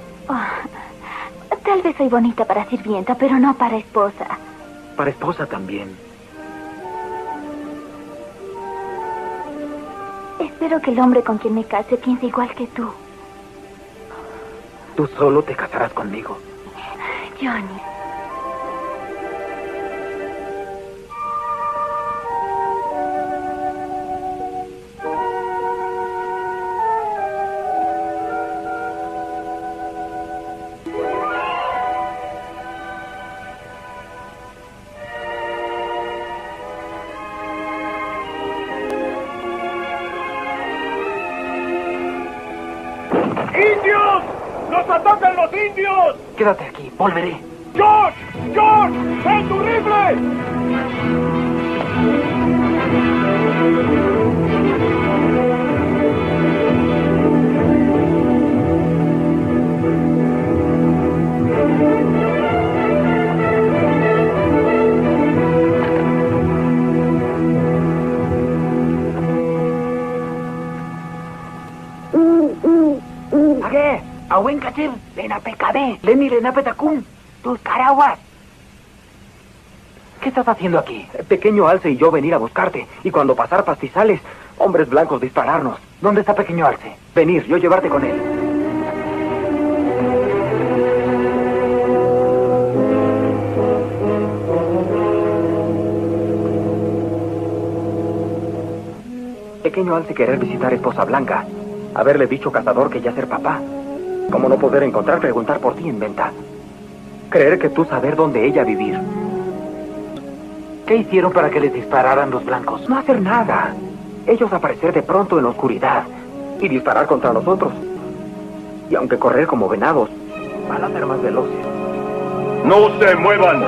Speaker 12: Tal vez soy bonita para sirvienta, pero no para esposa.
Speaker 5: Para esposa también.
Speaker 12: Espero que el hombre con quien me case piense igual que tú.
Speaker 5: Tú solo te casarás conmigo.
Speaker 12: Johnny.
Speaker 6: ¡Indios! ¡Nos atacan los indios!
Speaker 5: Quédate aquí, volveré.
Speaker 6: ¡George! ¡George! ¡Es horrible!
Speaker 5: Age, awen kachir, lenapekade, leni lenapetacum, tus caraguas. ¿Qué estás haciendo aquí?
Speaker 2: Pequeño Alce y yo venir a buscarte. Y cuando pasar pastizales, hombres blancos dispararnos.
Speaker 5: ¿Dónde está Pequeño Alce?
Speaker 2: Venir, yo llevarte con él. Pequeño Alce querer visitar esposa Blanca. Haberle dicho cazador que ya ser papá. ¿Cómo no poder encontrar, preguntar por ti en venta? Creer que tú saber dónde ella vivir.
Speaker 5: ¿Qué hicieron para que les dispararan los blancos?
Speaker 2: No hacer nada. Ellos aparecer de pronto en la oscuridad y disparar contra nosotros. Y aunque correr como venados, van a ser más veloces.
Speaker 6: ¡No se muevan!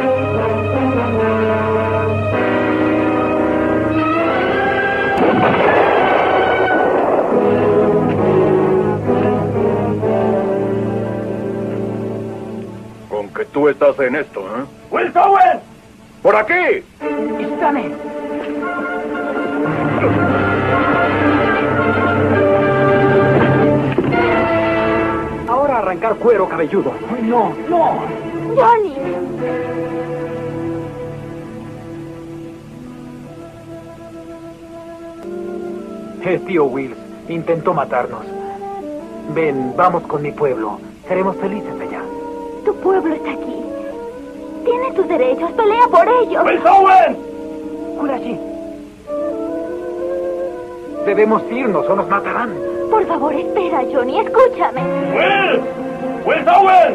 Speaker 6: Con que tú estás en esto, ¿eh? ¡Will Owen! ¡Por aquí!
Speaker 5: ¡Espérame!
Speaker 2: Ahora arrancar cuero cabelludo.
Speaker 5: ¡Ay, no! ¡No!
Speaker 12: Johnny.
Speaker 5: Tío Wills intentó matarnos. Ven, vamos con mi pueblo. Seremos felices allá.
Speaker 12: Tu pueblo está aquí. Tiene tus derechos. Pelea por ellos.
Speaker 6: ¡Will Owen!
Speaker 5: Kurashi. Debemos irnos o nos matarán.
Speaker 12: Por favor, espera, Johnny. Escúchame.
Speaker 6: ¡Will! ¡Will Owen!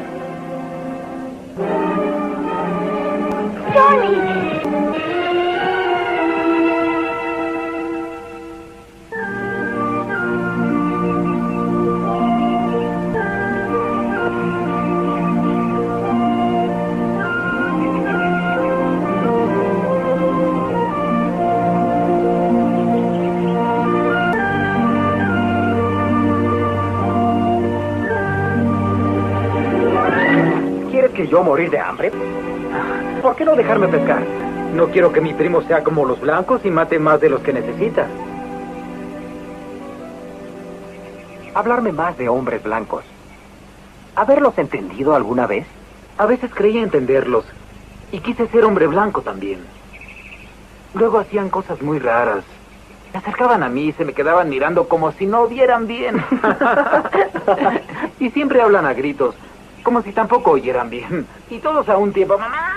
Speaker 12: Johnny.
Speaker 2: yo morir de hambre? ¿Por qué no dejarme pescar?
Speaker 5: No quiero que mi primo sea como los blancos y mate más de los que necesita.
Speaker 2: Hablarme más de hombres blancos. ¿Haberlos entendido alguna vez?
Speaker 5: A veces creía entenderlos y quise ser hombre blanco también. Luego hacían cosas muy raras. Se acercaban a mí y se me quedaban mirando como si no vieran bien. Y siempre hablan a gritos, como si tampoco oyeran bien. Y todos a un tiempo, mamá.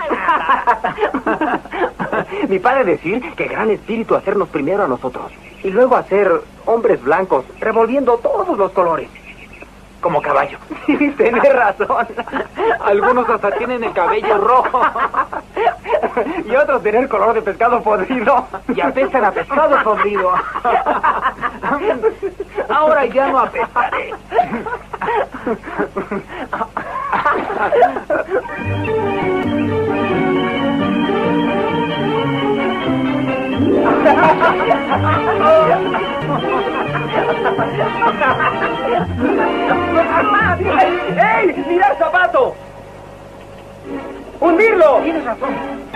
Speaker 2: Mi padre decir que gran espíritu hacernos primero a nosotros y luego hacer hombres blancos, revolviendo todos los colores. Como caballo.
Speaker 5: Sí, tenés razón. Algunos hasta tienen el cabello rojo.
Speaker 2: Y otros tener color de pescado podrido.
Speaker 5: Y apestan a pescado podrido. Ahora ya no apestaré.
Speaker 2: ¡Ey! ¡Mira el zapato! ¡Hundirlo!
Speaker 5: Tienes razón.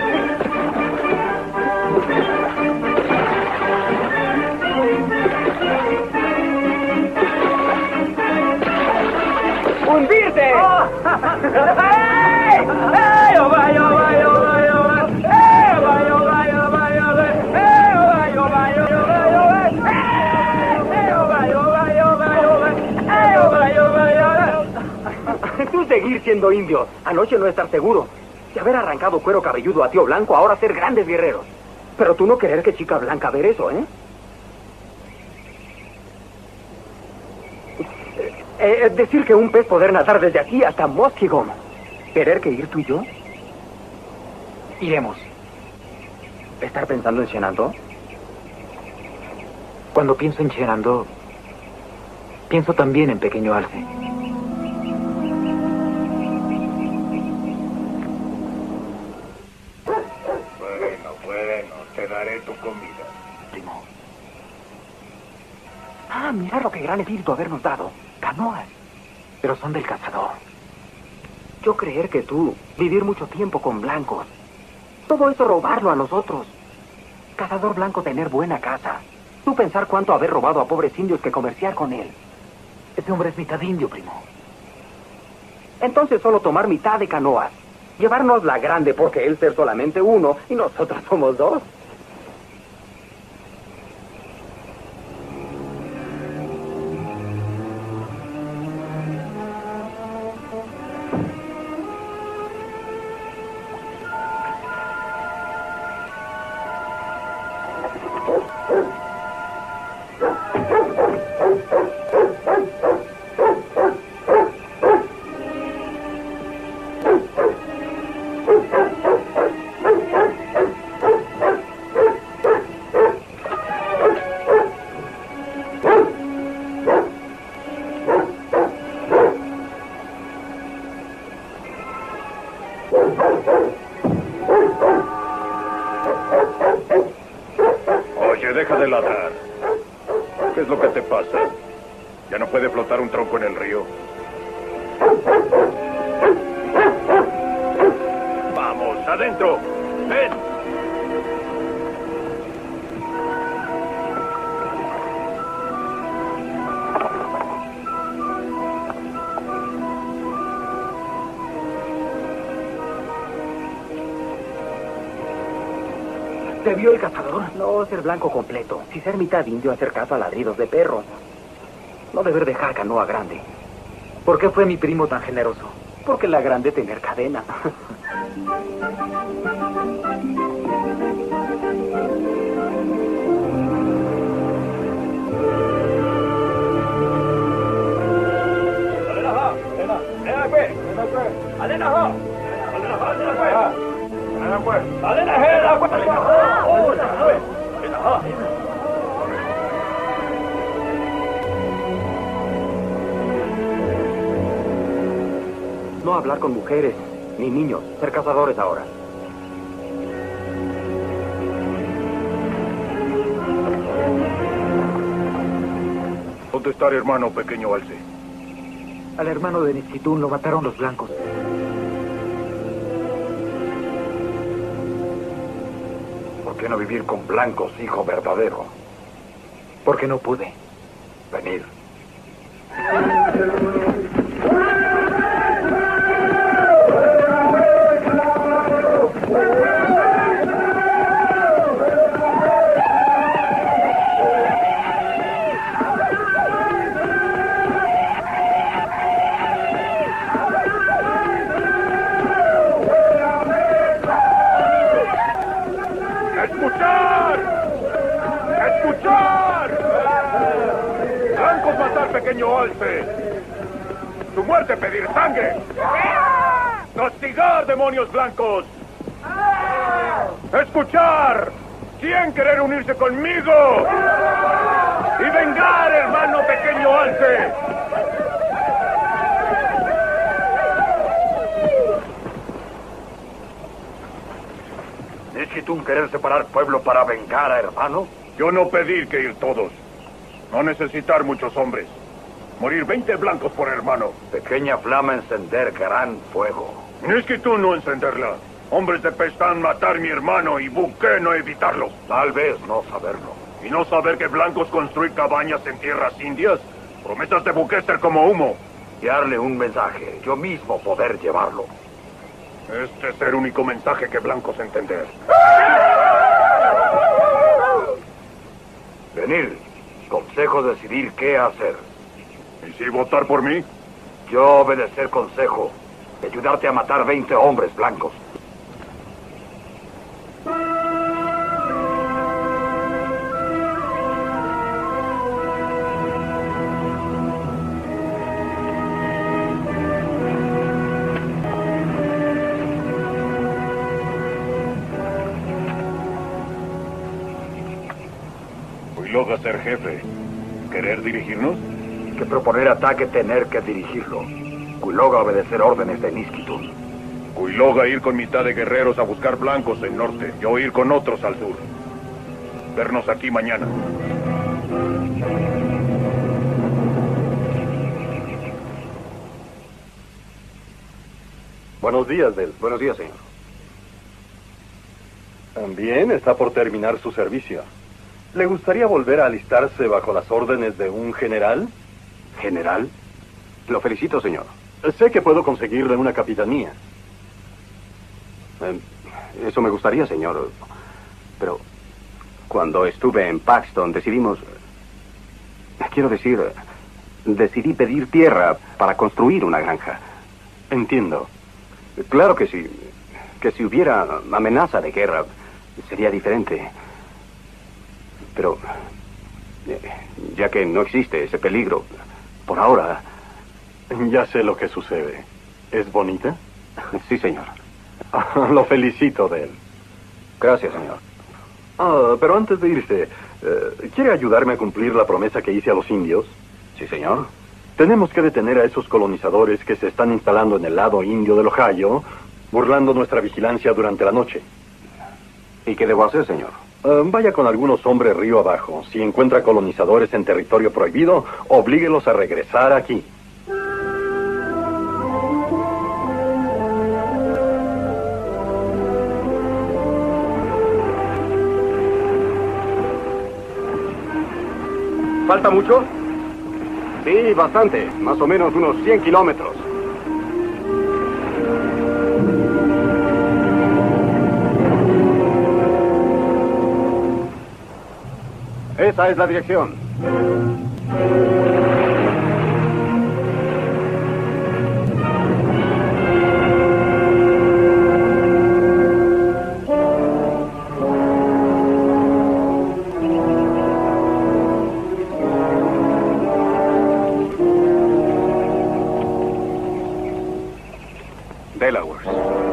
Speaker 2: ¡Hundirte! ¡Ey! ¡Ey! ¡Oh, vaya, vaya, vaya, vaya! ¡Ey! ¡Vaya, vaya, vaya, vaya! ¡Ey! ¡Vaya, vaya, vaya, vaya! ¡Ey! ¡Vaya, vaya, vaya, vaya! ¡Ey! ¡Vaya, vaya, vaya! Tú seguir siendo indio. Anoche no estar seguro. De haber arrancado cuero cabelludo a tío Blanco, ahora ser grandes guerreros. Pero tú no querer que chica blanca ver eso, ¿eh? Decir que un pez poder nadar desde aquí hasta Muskingum. ¿Querer que ir tú y yo?
Speaker 5: Iremos.
Speaker 2: ¿Estar pensando en Shenandoah?
Speaker 5: Cuando pienso en Shenandoah, pienso también en Pequeño Alce.
Speaker 6: Bueno, te daré tu comida.
Speaker 2: Primo. Ah, mira lo que gran espíritu habernos dado. Canoas.
Speaker 5: Pero son del cazador.
Speaker 2: Yo creer que tú, vivir mucho tiempo con blancos. Todo eso robarlo a nosotros. Cazador blanco tener buena casa. Tú pensar cuánto haber robado a pobres indios que comerciar con él.
Speaker 5: Ese hombre es mitad indio, primo.
Speaker 2: Entonces solo tomar mitad de canoas. Llevarnos la grande porque él ser solamente uno y nosotros somos dos.
Speaker 6: Oye, deja de ladrar. ¿Qué es lo que te pasa? ¿Ya no puede flotar un tronco en el río? ¡Vamos, adentro! ¡Ven!
Speaker 2: ¿Te vio el cazador? No ser blanco completo. Si ser mitad indio, hacer caso a ladridos de perro. No deber dejar canoa grande.
Speaker 5: ¿Por qué fue mi primo tan generoso?
Speaker 2: Porque la grande tener cadena. No hablar con mujeres ni niños, ser cazadores ahora.
Speaker 6: ¿Dónde está el hermano pequeño Alce?
Speaker 5: Al hermano de Nichitún lo mataron los blancos.
Speaker 13: qué no vivir con blancos, hijo verdadero?
Speaker 5: Porque no pude.
Speaker 13: Venid.
Speaker 6: Pequeño alce. Su muerte pedir sangre. Castigar demonios blancos. Escuchar. ¿Quién querer unirse conmigo? Y vengar, hermano pequeño alce.
Speaker 13: ¿Niskitun querer separar pueblo para vengar a hermano?
Speaker 6: Yo no pedir que ir todos. No necesitar muchos hombres. Morir 20 blancos por hermano.
Speaker 13: Pequeña flama encender gran fuego.
Speaker 6: Niskitun no encenderla. Hombres de Pestán matar mi hermano y Buque no evitarlo.
Speaker 13: Tal vez no saberlo.
Speaker 6: ¿Y no saber que blancos construir cabañas en tierras indias? Promesas de Buquester como humo.
Speaker 13: Darle un mensaje, yo mismo poder llevarlo.
Speaker 6: Este es el único mensaje que blancos entender.
Speaker 13: Venir. Consejo decidir qué hacer.
Speaker 6: ¿Y si votar por mí?
Speaker 13: Yo obedecer consejo. Ayudarte a matar 20 hombres blancos.
Speaker 6: Huiloga ser jefe. ¿Querer dirigirnos?
Speaker 13: Que proponer ataque, tener que dirigirlo. Huiloga obedecer órdenes de Niskitun.
Speaker 6: Huiloga ir con mitad de guerreros a buscar blancos en norte. Yo ir con otros al sur. Vernos aquí mañana.
Speaker 1: Buenos días, Del.
Speaker 3: Buenos días, señor.
Speaker 1: También está por terminar su servicio. ¿Le gustaría volver a alistarse bajo las órdenes de un general?
Speaker 3: ¿General? Lo felicito, señor.
Speaker 1: Sé que puedo conseguirle una capitanía.
Speaker 3: Eso me gustaría, señor. Pero cuando estuve en Paxton decidimos... Quiero decir, decidí pedir tierra para construir una granja.
Speaker 1: Entiendo.
Speaker 3: Claro que sí. Que si hubiera amenaza de guerra, sería diferente. Pero, ya que no existe ese peligro, por ahora...
Speaker 1: Ya sé lo que sucede. ¿Es bonita?
Speaker 3: Sí, señor.
Speaker 1: Lo felicito de él.
Speaker 3: Gracias, señor.
Speaker 1: Pero antes de irse, ¿quiere ayudarme a cumplir la promesa que hice a los indios?
Speaker 3: Sí, señor.
Speaker 1: Tenemos que detener a esos colonizadores que se están instalando en el lado indio del Ohio, burlando nuestra vigilancia durante la noche.
Speaker 3: ¿Y qué debo hacer, señor?
Speaker 1: Vaya con algunos hombres río abajo. Si encuentra colonizadores en territorio prohibido, oblíguelos a regresar aquí.
Speaker 3: ¿Falta mucho? Sí, bastante. Más o menos unos 100 kilómetros. Esa es la dirección. Delaware.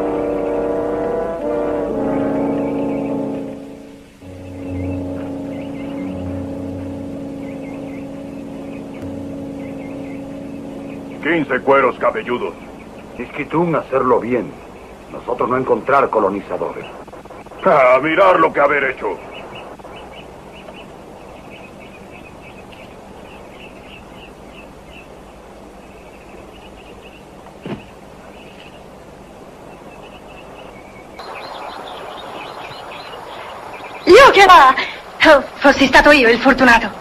Speaker 6: ¡15 cueros cabelludos!
Speaker 13: Niskitun hacerlo bien. Nosotros no encontrar colonizadores.
Speaker 6: ¡A mirar lo que haber hecho!
Speaker 14: Che va? Oh, fossi stato io il fortunato.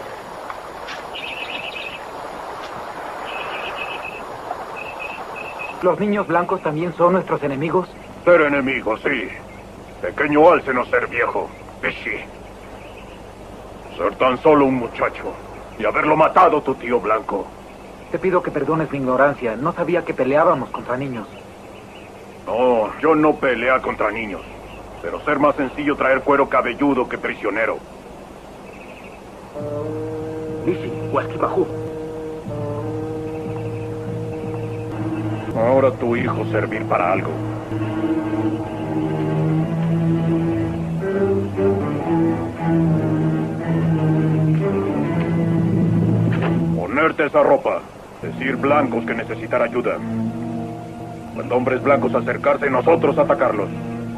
Speaker 5: ¿Los niños blancos también son nuestros enemigos?
Speaker 6: Ser enemigos, sí. Pequeño alce no ser viejo. Sí. Ser tan solo un muchacho. Y haberlo matado tu tío blanco.
Speaker 5: Te pido que perdones mi ignorancia. No sabía que peleábamos contra niños.
Speaker 6: No, yo no pelea contra niños. Pero ser más sencillo traer cuero cabelludo que prisionero.
Speaker 10: Lisi, Huasquimajú.
Speaker 6: Ahora tu hijo servir para algo. Ponerte esa ropa. Decir blancos que necesitar ayuda. Cuando hombres blancos acercarse, nosotros atacarlos.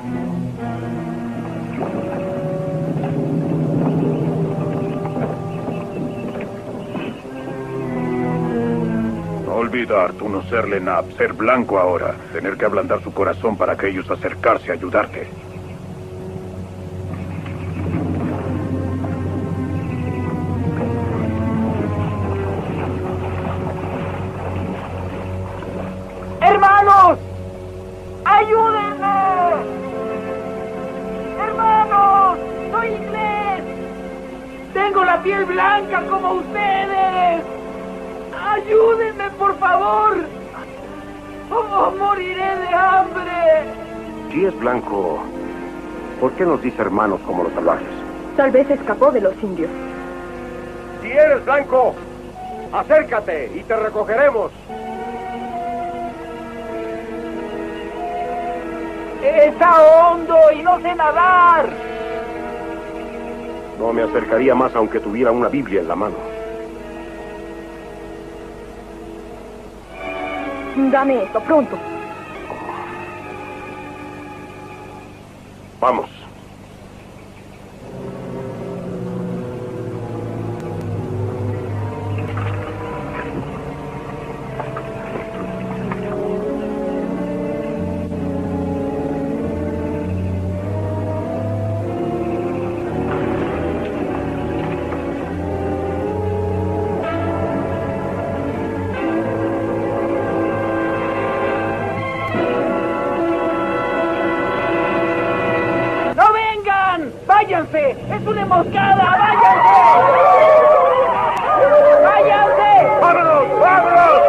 Speaker 6: No olvidar tú no ser Lenab, ser blanco ahora. Tener que ablandar su corazón para que ellos acercarse a ayudarte.
Speaker 2: ¡Hermanos! ¡Ayúdenme! ¡Hermanos! ¡Soy inglés! ¡Tengo la piel blanca como ustedes! ¡Ayúdenme, por favor! ¡O moriré de hambre!
Speaker 10: Si es blanco, ¿por qué nos dice hermanos como los salvajes?
Speaker 9: Tal vez escapó de los indios.
Speaker 10: Si eres blanco, acércate y te recogeremos.
Speaker 2: ¡Está hondo y no sé nadar!
Speaker 10: No me acercaría más aunque tuviera una Biblia en la mano.
Speaker 9: Dame esto, pronto.
Speaker 10: Vamos.
Speaker 2: ¡Váyanse! ¡Es una emboscada! ¡Váyanse! ¡Váyanse!
Speaker 10: ¡Vámonos! ¡Vámonos!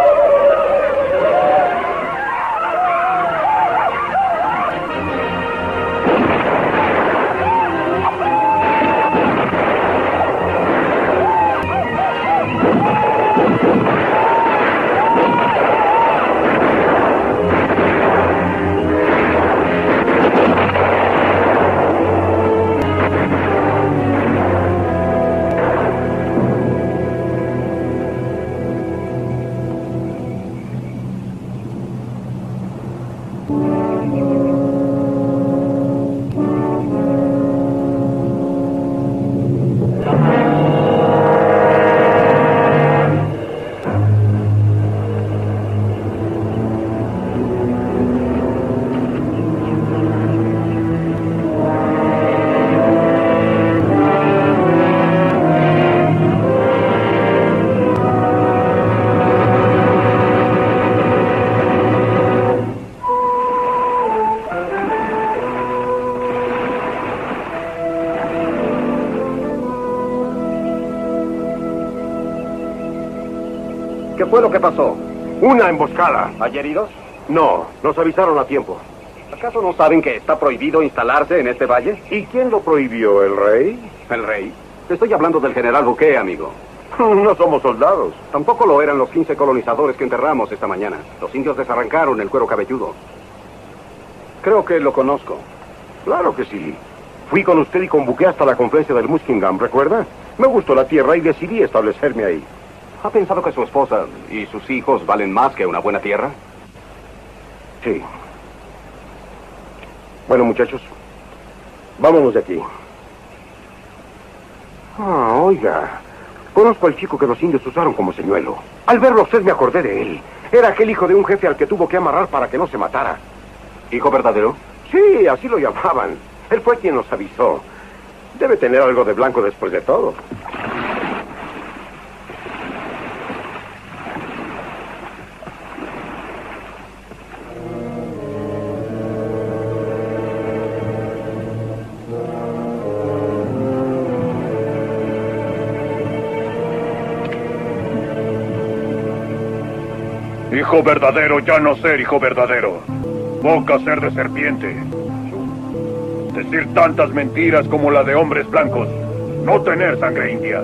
Speaker 3: ¿Qué fue lo que pasó?
Speaker 10: Una emboscada.
Speaker 3: ¿Hay heridos?
Speaker 10: No, nos avisaron a tiempo.
Speaker 3: ¿Acaso no saben que está prohibido instalarse en este valle?
Speaker 10: ¿Y quién lo prohibió, el rey?
Speaker 3: ¿El rey? Estoy hablando del general Bouquet, amigo.
Speaker 10: No somos soldados.
Speaker 3: Tampoco lo eran los 15 colonizadores que enterramos esta mañana. Los indios desarrancaron el cuero cabelludo. Creo que lo conozco.
Speaker 10: Claro que sí. Fui con usted y con Bouquet hasta la conferencia del Muskingum, ¿recuerda? Me gustó la tierra y decidí establecerme ahí.
Speaker 3: ¿Ha pensado que su esposa y sus hijos valen más que una buena tierra?
Speaker 10: Sí. Bueno, muchachos, vámonos de aquí. Ah, oiga, conozco al chico que los indios usaron como señuelo. Al verlo a usted me acordé de él. Era aquel hijo de un jefe al que tuvo que amarrar para que no se matara.
Speaker 3: ¿Hijo verdadero?
Speaker 10: Sí, así lo llamaban. Él fue quien nos avisó. Debe tener algo de blanco después de todo.
Speaker 6: Hijo verdadero, ya no ser hijo verdadero. Boca ser de serpiente. Decir tantas mentiras como la de hombres blancos. No tener sangre india.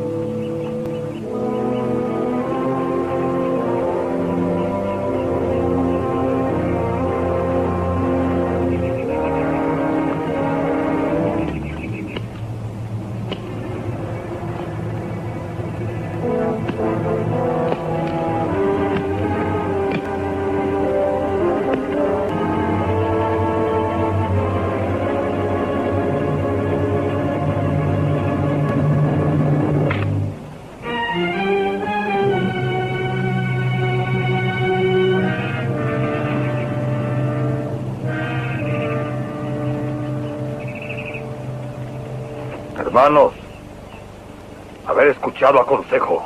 Speaker 13: Hermanos, haber escuchado aconsejo.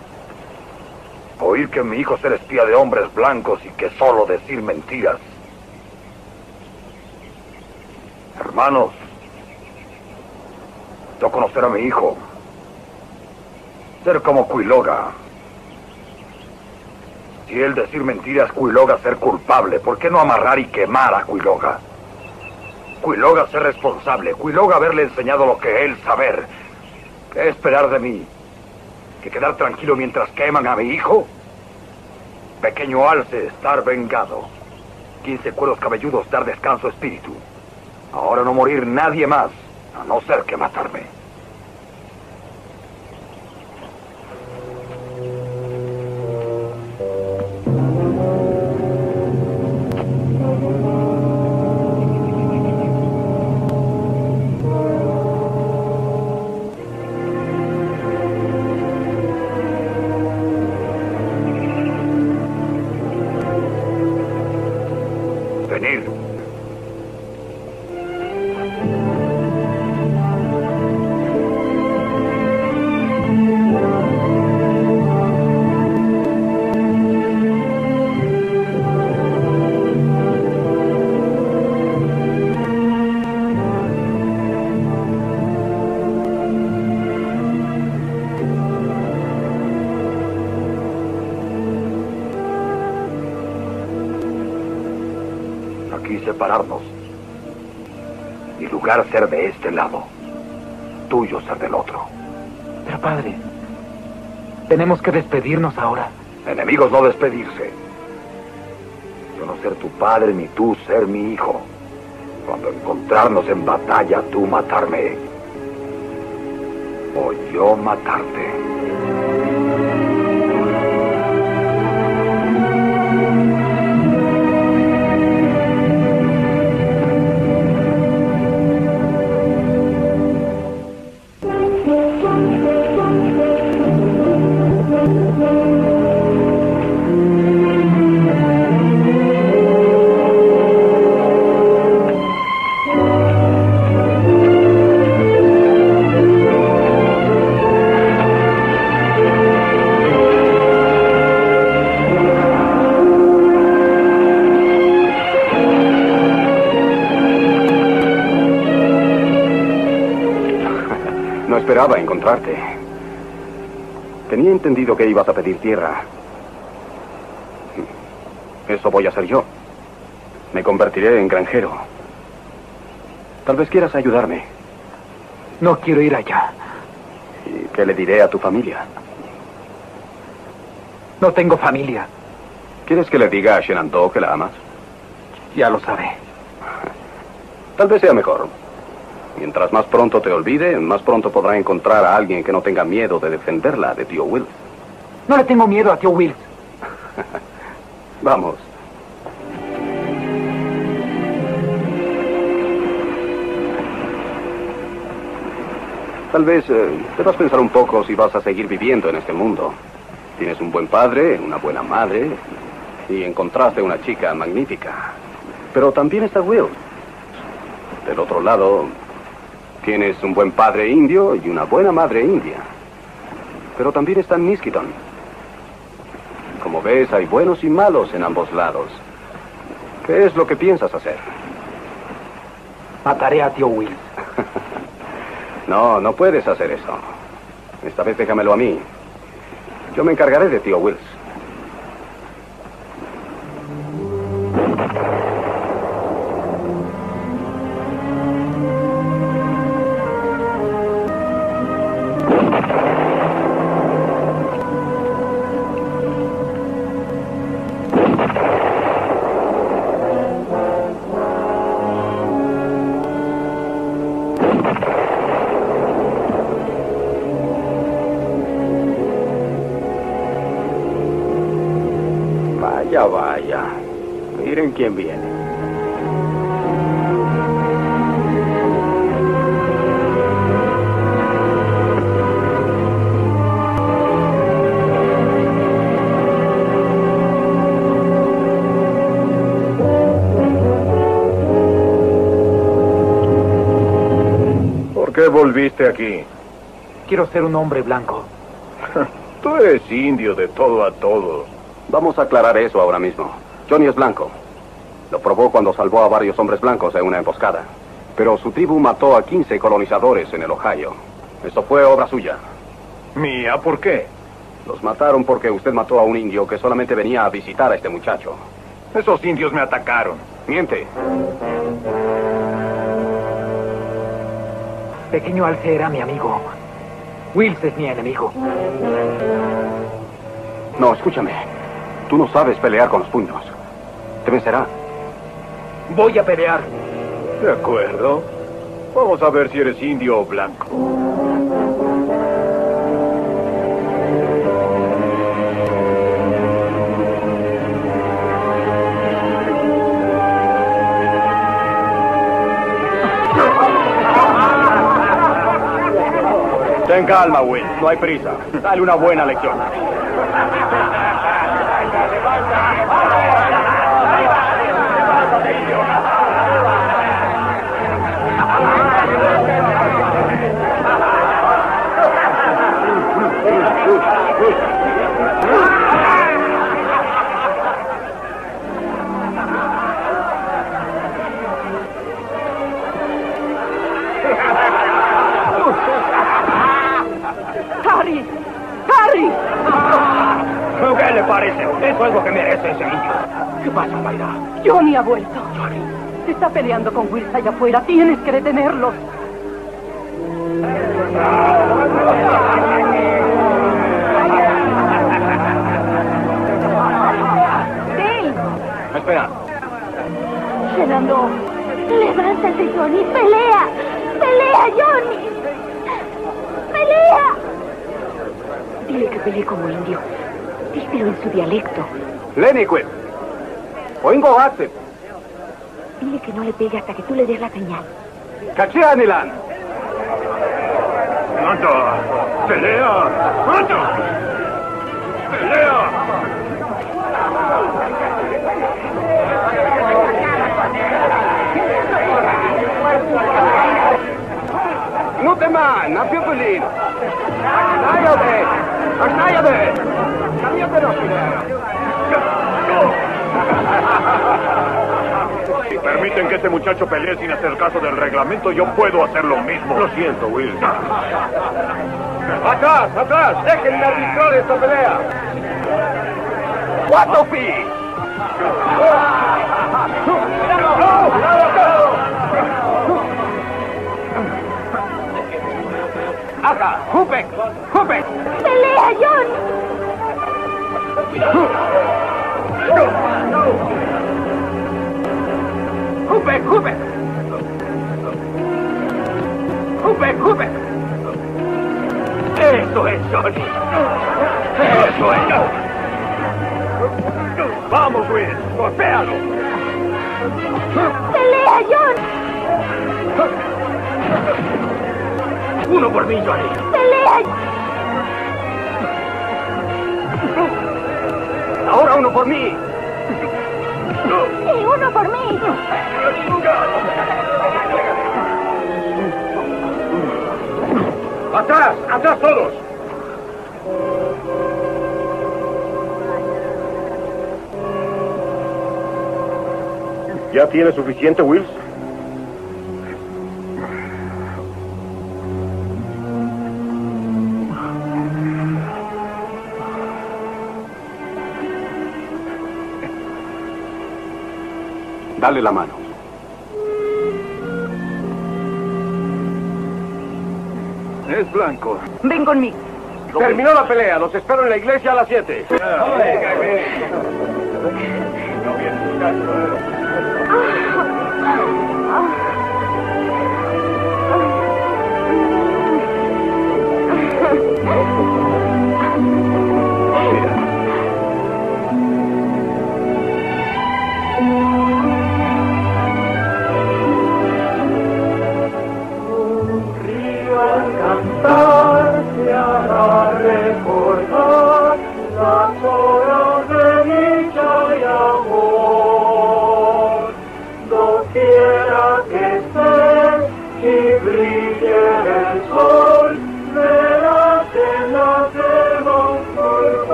Speaker 13: Oír que mi hijo ser espía de hombres blancos y que solo decir mentiras. Hermanos, yo conocer a mi hijo. Ser como Quiloga. Si él decir mentiras, Quiloga ser culpable, ¿por qué no amarrar y quemar a Quiloga? Quiloga ser responsable, Quiloga haberle enseñado lo que él saber. ¿Qué esperar de mí? ¿Que quedar tranquilo mientras queman a mi hijo? Pequeño alce, estar vengado. 15 cueros cabelludos, dar descanso espíritu. Ahora no morir nadie más, a no ser que matarme. Separarnos. Mi lugar ser de este lado. Tuyo ser del otro.
Speaker 5: Pero padre, tenemos que despedirnos ahora.
Speaker 13: Enemigos no despedirse. Yo no ser tu padre ni tú ser mi hijo. Cuando encontrarnos en batalla, tú matarme. O yo matarte.
Speaker 3: Esperaba encontrarte. Tenía entendido que ibas a pedir tierra. Eso voy a hacer yo. Me convertiré en granjero. Tal vez quieras ayudarme.
Speaker 5: No quiero ir allá.
Speaker 3: ¿Y qué le diré a tu familia?
Speaker 5: No tengo familia.
Speaker 3: ¿Quieres que le diga a Shenandoah que la amas?
Speaker 5: Ya lo sabe.
Speaker 3: Tal vez sea mejor. Mientras más pronto te olvide, más pronto podrá encontrar a alguien que no tenga miedo de defenderla de tío Will.
Speaker 5: No le tengo miedo a tío Will.
Speaker 3: Vamos. Tal vez debas pensar un poco si vas a seguir viviendo en este mundo. Tienes un buen padre, una buena madre, y encontraste una chica magnífica. Pero también está Will. Del otro lado, Tienes un buen padre indio y una buena madre india. Pero también está Niskiton. Como ves, hay buenos y malos en ambos lados. ¿Qué es lo que piensas hacer?
Speaker 5: Mataré a tío Wills.
Speaker 3: No, no puedes hacer eso. Esta vez déjamelo a mí. Yo me encargaré de tío Wills. Vaya. Miren quién viene.
Speaker 6: ¿Por qué volviste aquí?
Speaker 5: Quiero ser un hombre blanco.
Speaker 6: Tú eres indio de todo a todo.
Speaker 3: Vamos a aclarar eso ahora mismo. Johnny es blanco. Lo probó cuando salvó a varios hombres blancos en una emboscada. Pero su tribu mató a 15 colonizadores en el Ohio. Eso fue obra suya.
Speaker 6: ¿Mía? ¿Por qué?
Speaker 3: Los mataron porque usted mató a un indio que solamente venía a visitar a este muchacho.
Speaker 6: Esos indios me atacaron.
Speaker 3: Miente.
Speaker 5: Pequeño Alce era mi amigo. Wills es mi enemigo.
Speaker 3: No, escúchame. Tú no sabes pelear con los puños. Te vencerá.
Speaker 5: Voy a pelear.
Speaker 6: De acuerdo. Vamos a ver si eres indio o blanco.
Speaker 1: Ten calma, Will. No hay prisa. Dale una buena lección.
Speaker 9: ¡Harry!
Speaker 1: ¿Qué le parece? Eso es lo que merece ese indio. ¿Qué pasa, Mayra?
Speaker 9: Johnny ha vuelto. Johnny. Está peleando con Wills allá afuera. Tienes que detenerlo.
Speaker 12: ¡Dale!
Speaker 1: Espera.
Speaker 12: Fernando, levántate, Johnny. ¡Pelea! ¡Pelea, Johnny! ¡Pelea!
Speaker 11: Dile que pelee como indio. Díselo en su dialecto.
Speaker 3: Leniquip. Oingo Hatse.
Speaker 11: Dile que no le pegue hasta que tú le des la señal.
Speaker 3: Cachianilan.
Speaker 1: ¡Pronto! ¡Pelea! ¡Pronto! ¡Pelea!
Speaker 3: Nuteman, Napiopulin. Arnayade.
Speaker 6: Si permiten que este muchacho pelee sin hacer caso del reglamento, yo puedo hacer lo mismo.
Speaker 1: Lo siento, Will.
Speaker 10: ¡Atrás, atrás! ¡Déjenme arbitrar esta pelea!
Speaker 3: ¡Watofi! ¡Acá! ¡Hupek! ¡Hupek!
Speaker 12: ¡Pelea, John!
Speaker 3: ¡Hupek! ¡Hupek! ¡Hupek! ¡Hupek! ¡Eso es, Johnny! ¡Eso es!
Speaker 1: ¡Vamos, Will! ¡Golpéalo!
Speaker 12: ¡Pelea, John!
Speaker 3: ¡Uno por mí, Johnny!
Speaker 12: ¡Pelea!
Speaker 3: ¡Ahora uno por mí!
Speaker 12: ¡Y uno por mí!
Speaker 13: ¡Atrás! ¡Atrás todos!
Speaker 10: ¿Ya tiene suficiente, Wills?
Speaker 3: Dale la mano.
Speaker 6: Es blanco.
Speaker 9: Ven conmigo.
Speaker 10: Terminó la pelea. Los espero en la iglesia a las 7.